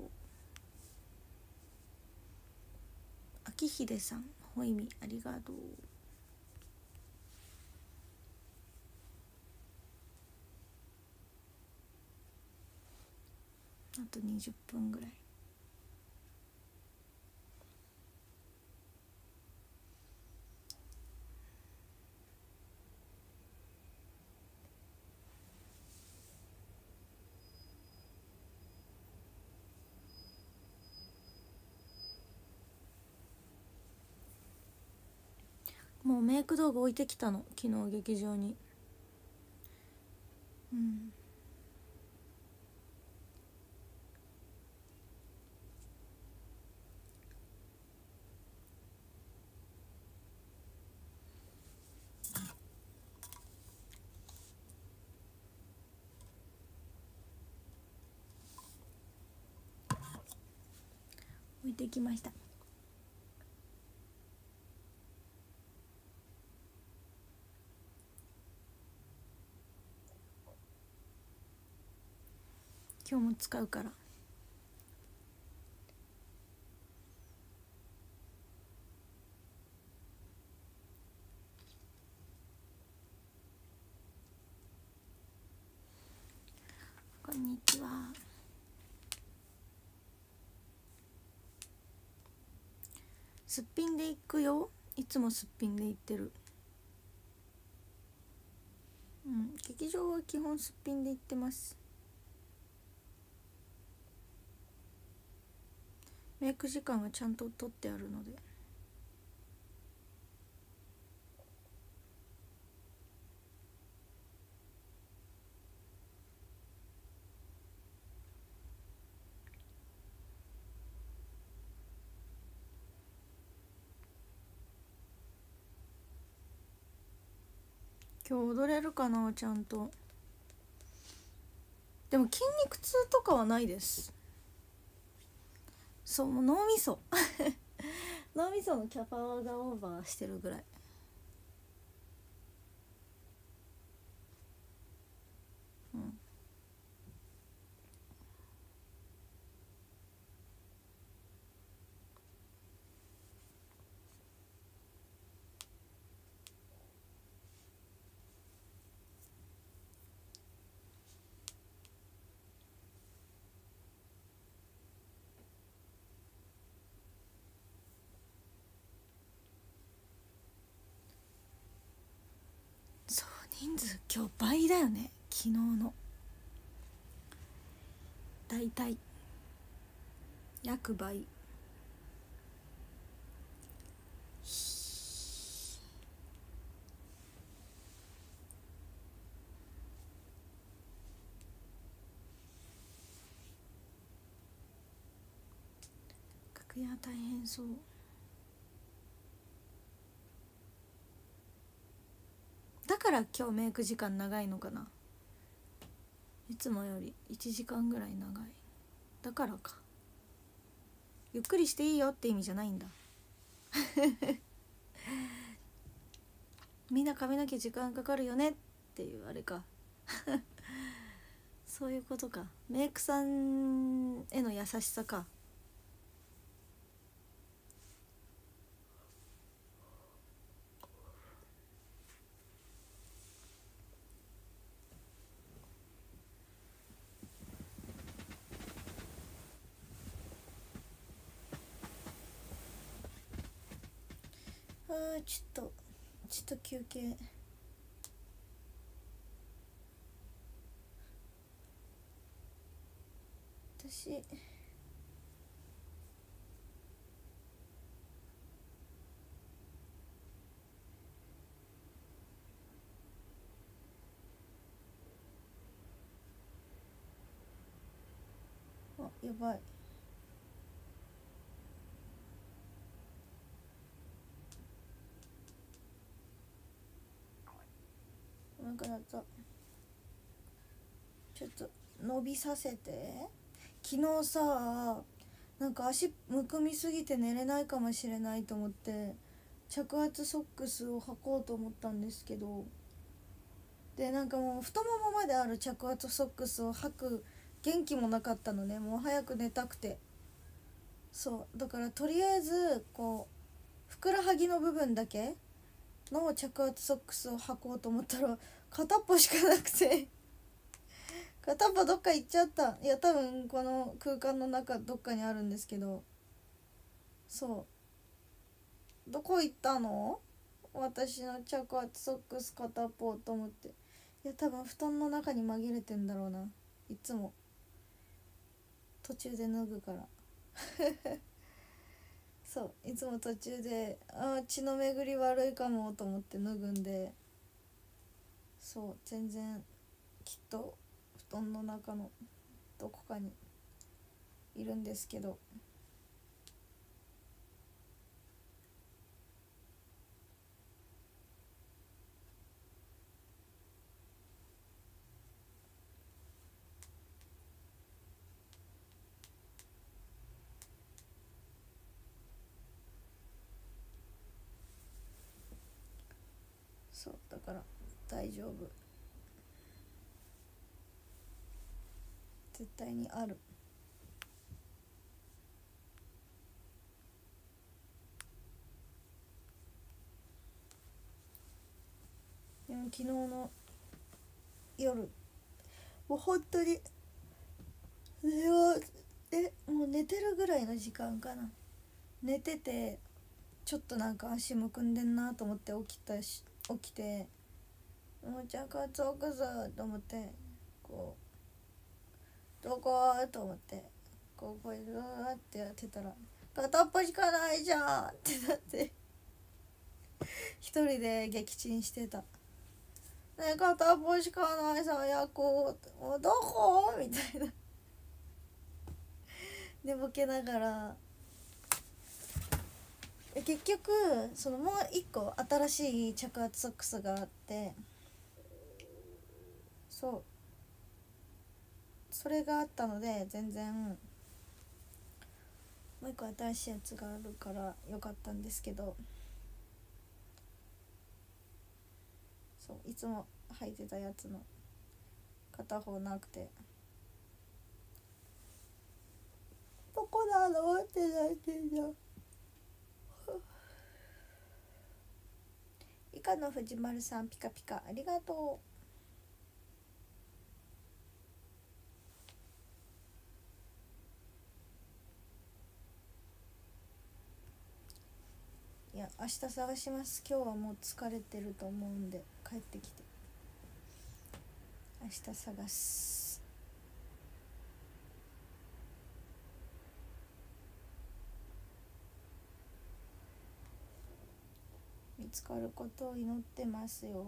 秋秀さんほいみありがとう。あと20分ぐらい。もうメイク道具置いてきたの、昨日劇場に。置いてきました。今日も使うから。こんにちは。すっぴんで行くよ。いつもすっぴんで行ってる。劇場は基本すっぴんで行ってます。メイク時間はちゃんと取ってあるので。今日踊れるかな、ちゃんと。でも筋肉痛とかはないです。そう、もう脳みそ脳みそのキャパがオーバーしてるぐらい。 人数今日倍だよね、昨日の。だいたい約倍。楽屋大変そう。だから今日メイク時間長いのかな。いつもより1時間ぐらい長い。だからか。ゆっくりしていいよって意味じゃないんだ。みんな髪の毛時間かかるよねっていうあれか。そういうことか。メイクさんへの優しさか。ちょっと休憩。私やばい。なくなった。ちょっと伸びさせて。昨日さ、なんか足むくみすぎて寝れないかもしれないと思って着圧ソックスを履こうと思ったんですけど、でなんかもう太ももまである着圧ソックスを履く元気もなかったのね。もう早く寝たくて。そうだからとりあえずこうふくらはぎの部分だけの着圧ソックスを履こうと思ったら片っぽしかなくて片っぽどっか行っちゃった。いや多分この空間の中どっかにあるんですけど、そうどこ行ったの、私の着圧ソックス片っぽと思って。いや多分布団の中に紛れてんだろうな。いつも途中で脱ぐからそういつも途中で血の巡り悪いかもと思って脱ぐんで、そう全然きっと布団の中のどこかにいるんですけど、そうだから大丈夫、絶対にある。でも昨日の夜もう本当にもう寝てるぐらいの時間かな。寝ててちょっとなんか足むくんでんなと思って起きて、もう着圧ソックスと思って、こうどこと思ってこううわーってやってたら片っぽしかないじゃんってなって一人で撃沈してた。ね、片っぽしかないさやこうどこみたいな寝ぼけながら、結局そのもう一個新しい着圧ソックスがあって、そうそれがあったので全然もう一個新しいやつがあるからよかったんですけど、そういつも履いてたやつの片方なくて、どこなのってなってんじゃん。以下の藤丸さんピカピカありがとう。いや明日探します。今日はもう疲れてると思うんで帰ってきて。 明日探す。見つかることを祈ってますよ。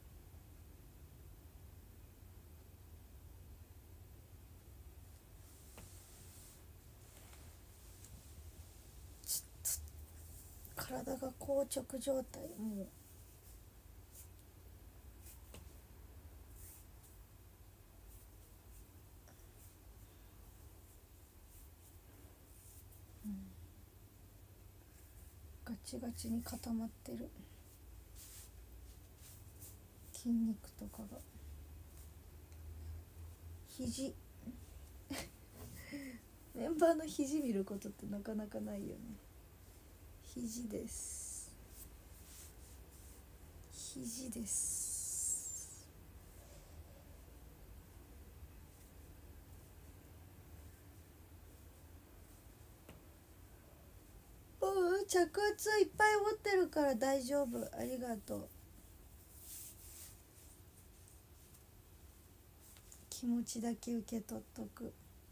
体が硬直状態、もうガチガチに固まってる。筋肉とかが、肘メンバーの肘見ることってなかなかないよね。肘です、肘です。着圧いっぱい持ってるから大丈夫。ありがとう。気持ちだけ受け取っとく。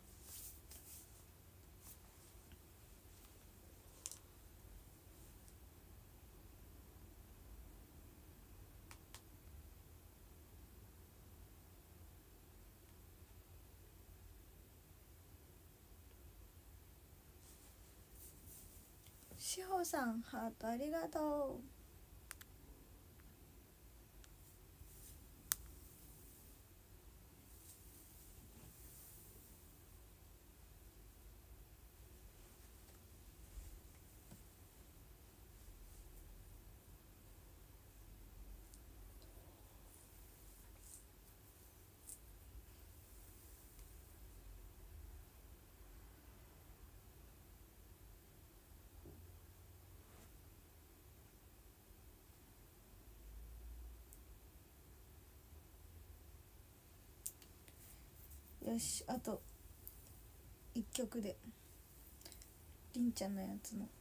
しほさん、ハートありがとう。よし、あと1曲でりんちゃんのやつの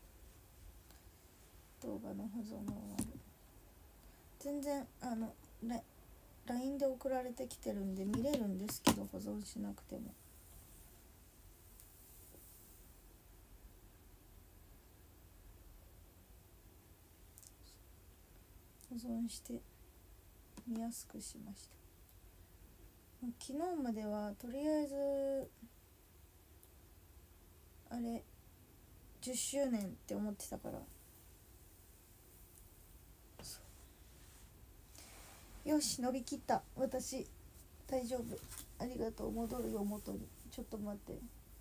動画の保存が終わる。全然LINE で送られてきてるんで見れるんですけど、保存しなくても。保存して見やすくしました。昨日まではとりあえずあれ10周年って思ってたから、よし伸びきった。私大丈夫、ありがとう。戻るよ元に。ちょっと待って。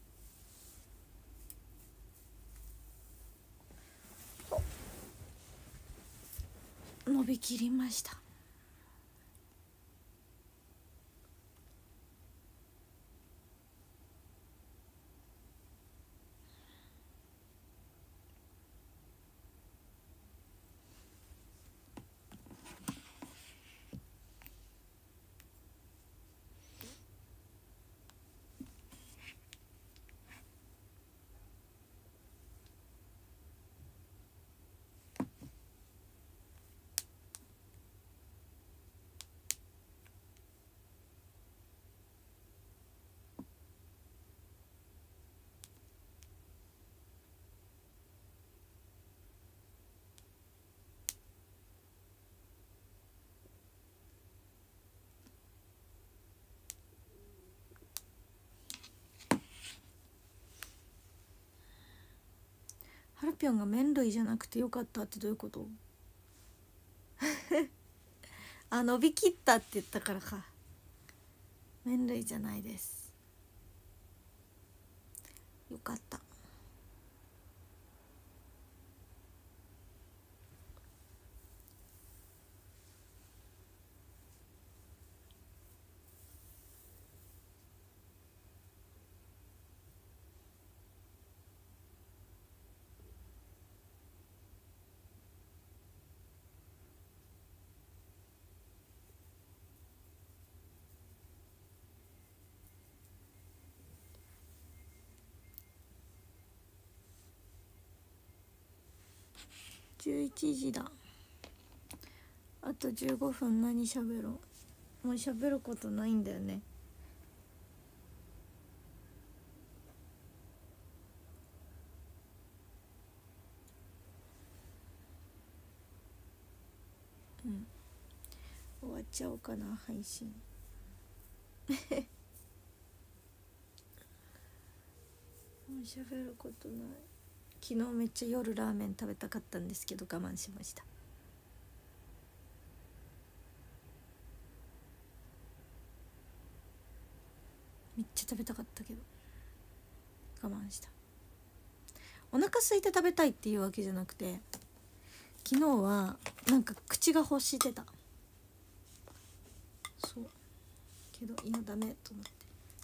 伸びきりました。ハルピョンが麺類じゃなくてよかったってどういうこと？あ、伸びきったって言ったからか。麺類じゃないです。よかった。11時だ。あと15分何喋ろもう喋ることないんだよね。うん、終わっちゃおうかな配信もう喋ることない。昨日めっちゃ夜ラーメン食べたかったんですけど我慢しました。めっちゃ食べたかったけど我慢した。お腹空いて食べたいっていうわけじゃなくて、昨日はなんか口が欲してた。そうけどいやダメと思って。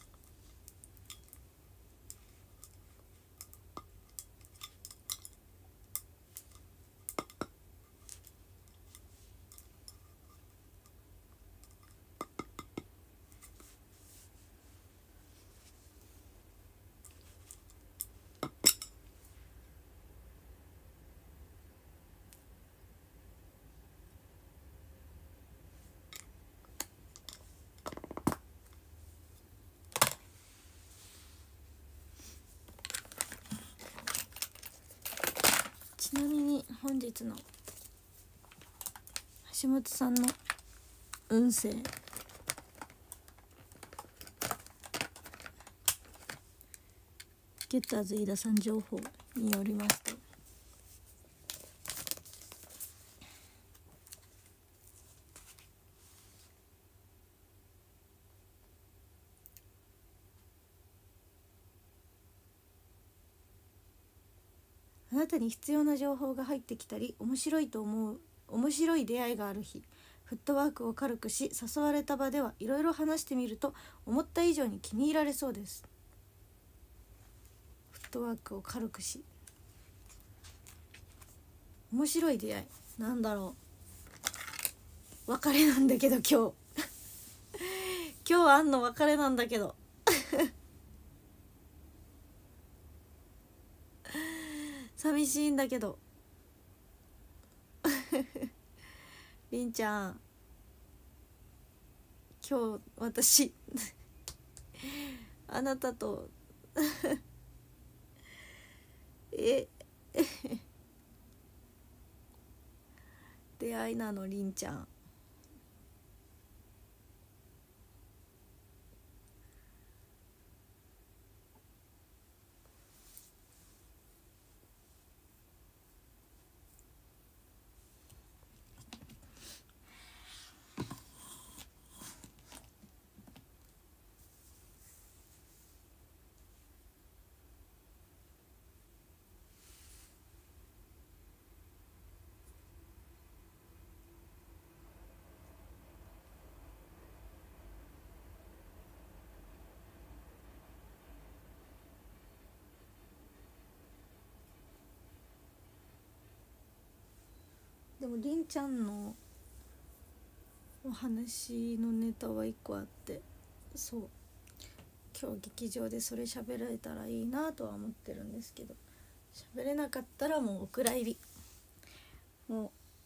ちなみに本日の橋本さんの運勢、ゲッターズ飯田さん情報によりますと、あなたに必要な情報が入ってきたり、面白い出会いがある日、フットワークを軽くし、誘われた場ではいろいろ話してみると思った以上に気に入られそうです。フットワークを軽くし、面白い出会いなんだろう。別れなんだけど今日今日あんの別れなんだけど寂しいんだけどりんちゃん、今日私あなたと出会いなの。りんちゃんでもりんちゃんのお話のネタは一個あって、そう今日劇場でそれ喋られたらいいなとは思ってるんですけど、喋れなかったらもうお蔵入り、もう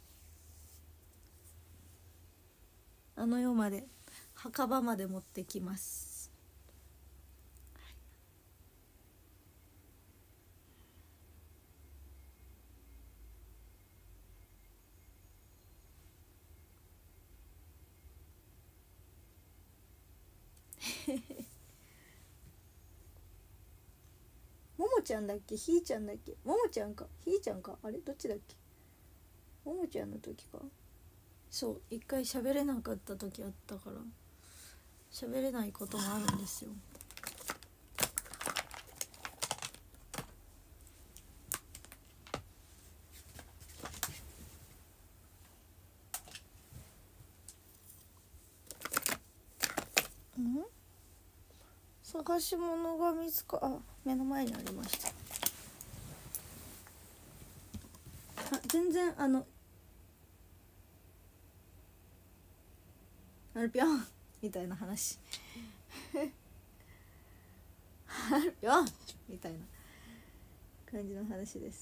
あの世まで、墓場まで持ってきます。ももちゃんだっけ、ひーちゃんだっけ、ももちゃんかひーちゃんか、あれどっちだっけ、ももちゃんの時か。そう一回喋れなかった時あったから、喋れないこともあるんですよ。探し物が見つか、あ、目の前にありました。あ、全然あるぴょんみたいな話あるぴょんみたいな感じの話です。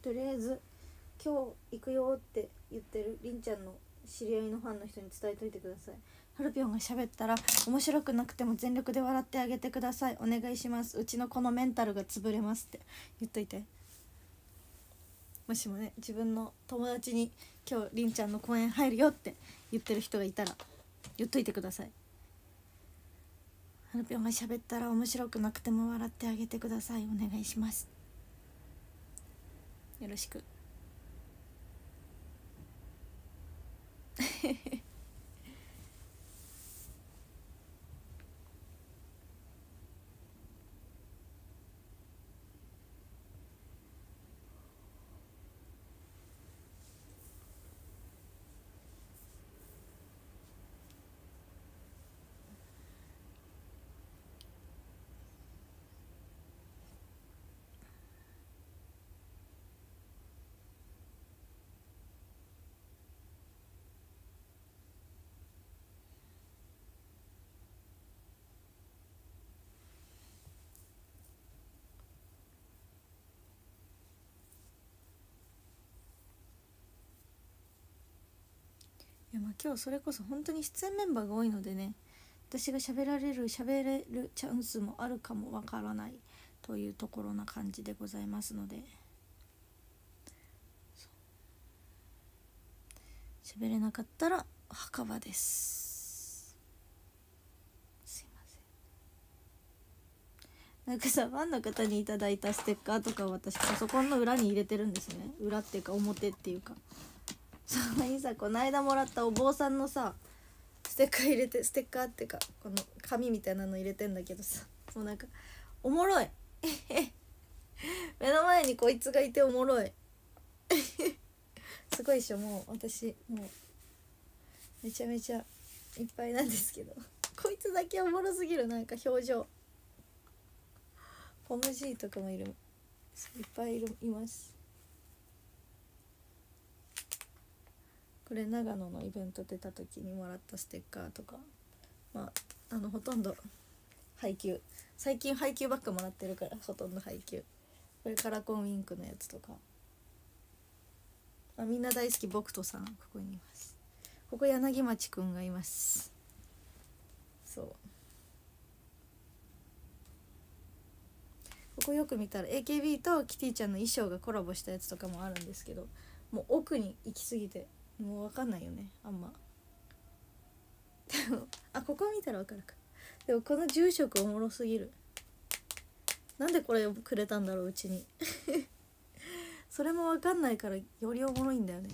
とりあえず今日行くよって言ってるりんちゃんの知り合いのファンの人に伝えといてください。はるぴょんが喋ったら面白くなくても全力で笑ってあげてください、お願いします、うちのこのメンタルが潰れますって言っといて。もしもね、自分の友達に今日りんちゃんの公演入るよって言ってる人がいたら言っといてください。はるぴょんが喋ったら面白くなくても笑ってあげてください、お願いします、よろしくいや、まあ今日それこそ本当に出演メンバーが多いのでね、私が喋れるチャンスもあるかもわからないというところな感じでございますので、喋れなかったら墓場です、すいません。なんかさ、ファンの方にいただいたステッカーとかを私パソコンの裏に入れてるんですね。裏っていうか表っていうか、そのにさ、この間もらったお坊さんのさステッカー入れて、ステッカーっていうかこの紙みたいなの入れてんだけどさ、もうなんかおもろい目の前にこいつがいておもろいすごいでしょ。もう私もうめちゃめちゃいっぱいなんですけどこいつだけおもろすぎる。なんか表情、ポム G とかもいる、いっぱいいます。これ長野のイベント出た時にもらったステッカーとか、まあほとんど配給、最近配給ばっかもらってるから、ほとんど配給。これカラコンウィンクのやつとか、みんな大好き僕とさん、ここにいます。ここ柳町くんがいます。そう、ここよく見たら AKB とキティちゃんの衣装がコラボしたやつとかもあるんですけど、もう奥に行き過ぎてもう分かんないよね、あんまでもここ見たら分かるか。でもこの住職おもろすぎる。なんでこれをくれたんだろう、うちにそれも分かんないからよりおもろいんだよね。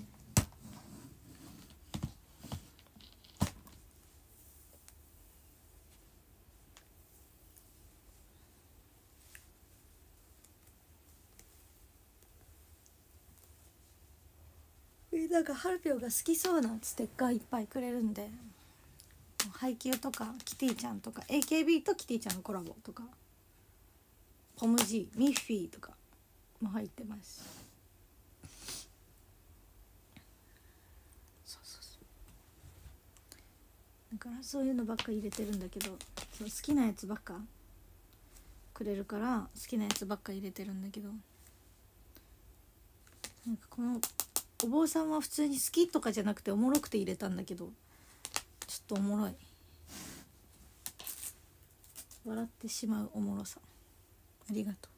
なんかハルピョが好きそうなステッカーいっぱいくれるんで、配給とかキティちゃんとか AKB とキティちゃんのコラボとか、ポム G、 ミッフィーとかも入ってます。そうそうそう、だからそういうのばっか入れてるんだけど、その好きなやつばっかくれるから好きなやつばっか入れてるんだけど、なんかこのお坊さんは普通に好きとかじゃなくておもろくて入れたんだけど、ちょっとおもろい、笑ってしまうおもろさ、ありがと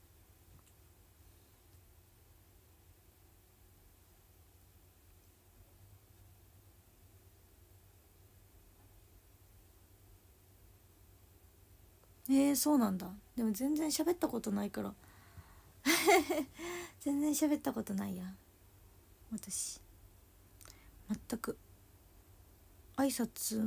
う。そうなんだ。でも全然喋ったことないから全然喋ったことないや私、全く挨拶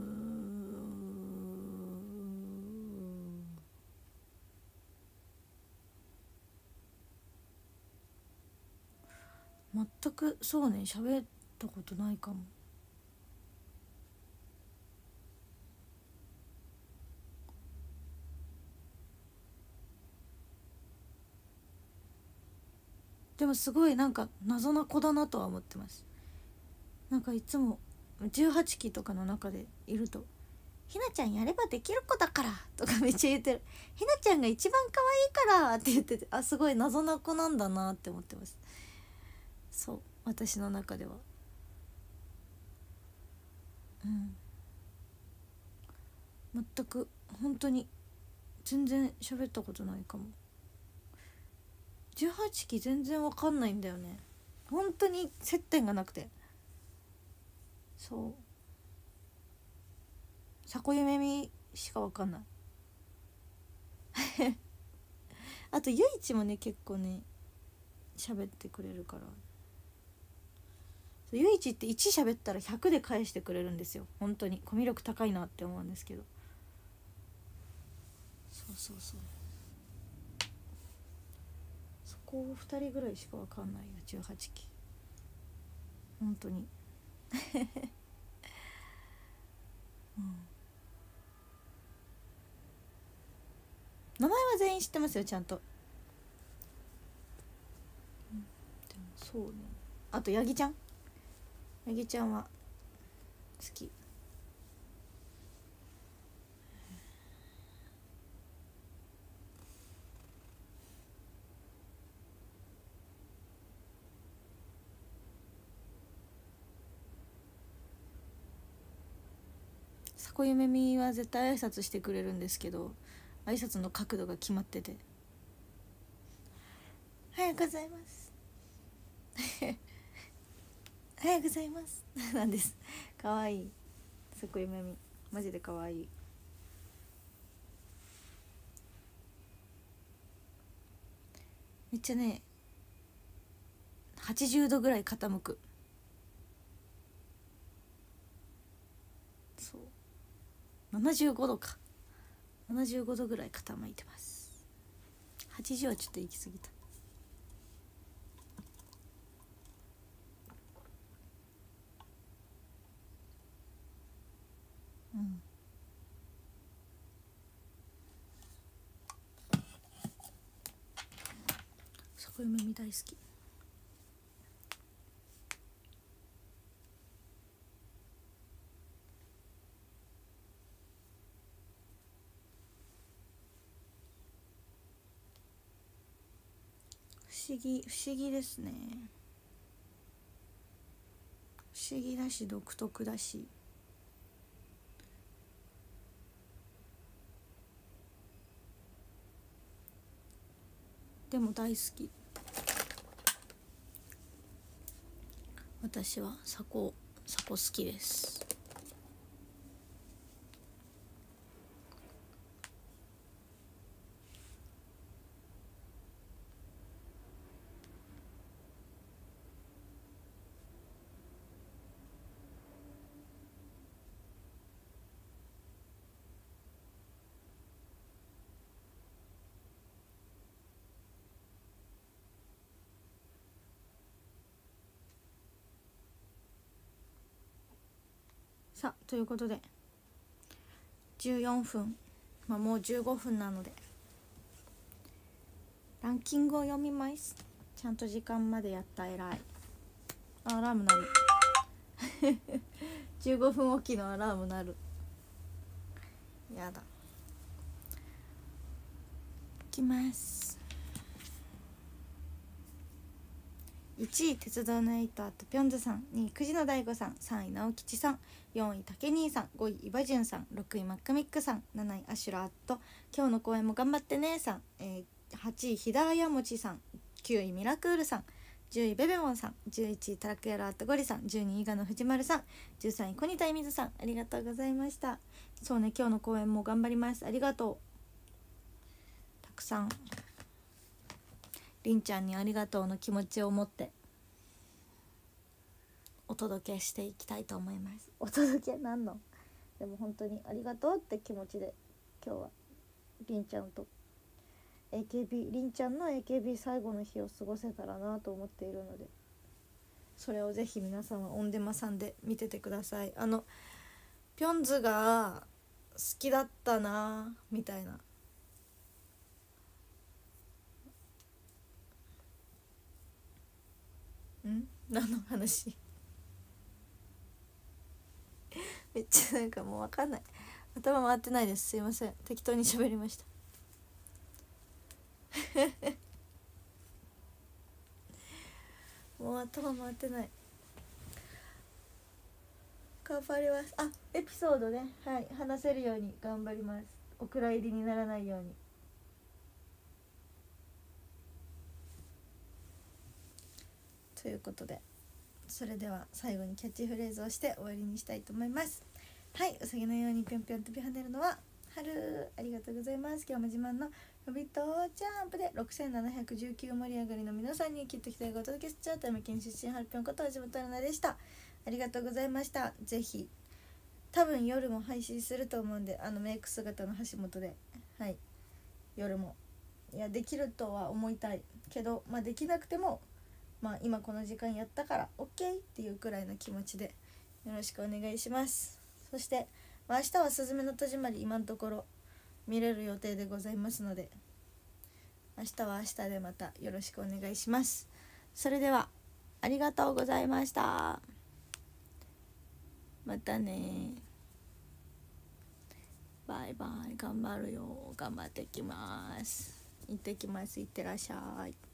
全く、そうね、喋ったことないかも。でもすごいなんか謎な子だなとは思ってます。なんかいつも18期とかの中でいるとひなちゃんやればできる子だからとかめっちゃ言ってる。ひなちゃんが一番可愛いからって言ってて、あ、すごい謎な子なんだなって思ってます。そう、私の中では。全く本当に全然喋ったことないかも。18期全然わかんないんだよね、本当に接点がなくて。そう、迫夢みしかわかんないあとゆいちもね結構ね喋ってくれるから、ゆいちって1喋ったら100で返してくれるんですよ。本当にコミュ力高いなって思うんですけど、そうそうそう、そこを2人ぐらいしかわかんないよ18期、本当に名前は全員知ってますよちゃんと、でもそうね、あとヤギちゃんは好き。迫夢みは絶対挨拶してくれるんですけど、挨拶の角度が決まってて、おはようございますおはようございますなんです。かわいい、迫夢みマジでかわいい。めっちゃね80度ぐらい傾く。そう75度か、75度ぐらい傾いてます。80はちょっと行き過ぎた。迫夢み大好き。不思議ですね。不思議だし独特だし、でも大好き。私はサコ好きです。さあということで14分、もう15分なのでランキングを読みます。ちゃんと時間までやった、偉い。アラーム鳴る15分おきのアラーム鳴る、やだ。いきます。1位鉄道ナイトあとぴょんずさん、2位9時の大悟さん、3位直吉さん、4位たけ兄さん、5位イバジュンさん、6位マックミックさん、7位アシュラーと今日の公演も頑張ってねさん、8位ひだやもちさん、9位ミラクールさん、10位ベベモンさん、11位タラクヤラートゴリさん、12位伊賀の藤丸さん、13位コニタイミズさん、ありがとうございました。そうね、今日の公演も頑張ります。ありがとう。たくさんりんちゃんにありがとうの気持ちを持ってお届けしていきたいと思います。お届けなんの、でも本当にありがとうって気持ちで今日はりんちゃんと AKB りんちゃんの AKB 最後の日を過ごせたらなと思っているので、それをぜひ皆さんはオンデマさんで見ててください。ピョンズが好きだったなみたいな、何の話めっちゃなんかもう分かんない。 頭回ってないです、すいません、適当に喋りましたもう頭回ってない。頑張ります。あ、エピソードね、はい、話せるように頑張ります。お蔵入りにならないように。ということで、それでは最後にキャッチフレーズをして終わりにしたいと思います。はい、うさぎのようにぴょんぴょん飛び跳ねるのは春。ありがとうございます。今日も自慢のロビットジャンプで6719盛り上がりの皆さんにきっと期待がお届けしちゃうため県出身はるぴょんこと橋本アルナでした。ありがとうございました。ぜひ多分夜も配信すると思うんで、メイク姿の橋本で、はい、夜もできるとは思いたいけど、できなくても今この時間やったから OK っていうくらいの気持ちでよろしくお願いします。そして、明日はすずめの戸締まり今のところ見れる予定でございますので、明日は明日でまたよろしくお願いします。それではありがとうございました。またね、バイバイ。頑張るよ、頑張ってきます。行ってきます。いってらっしゃい。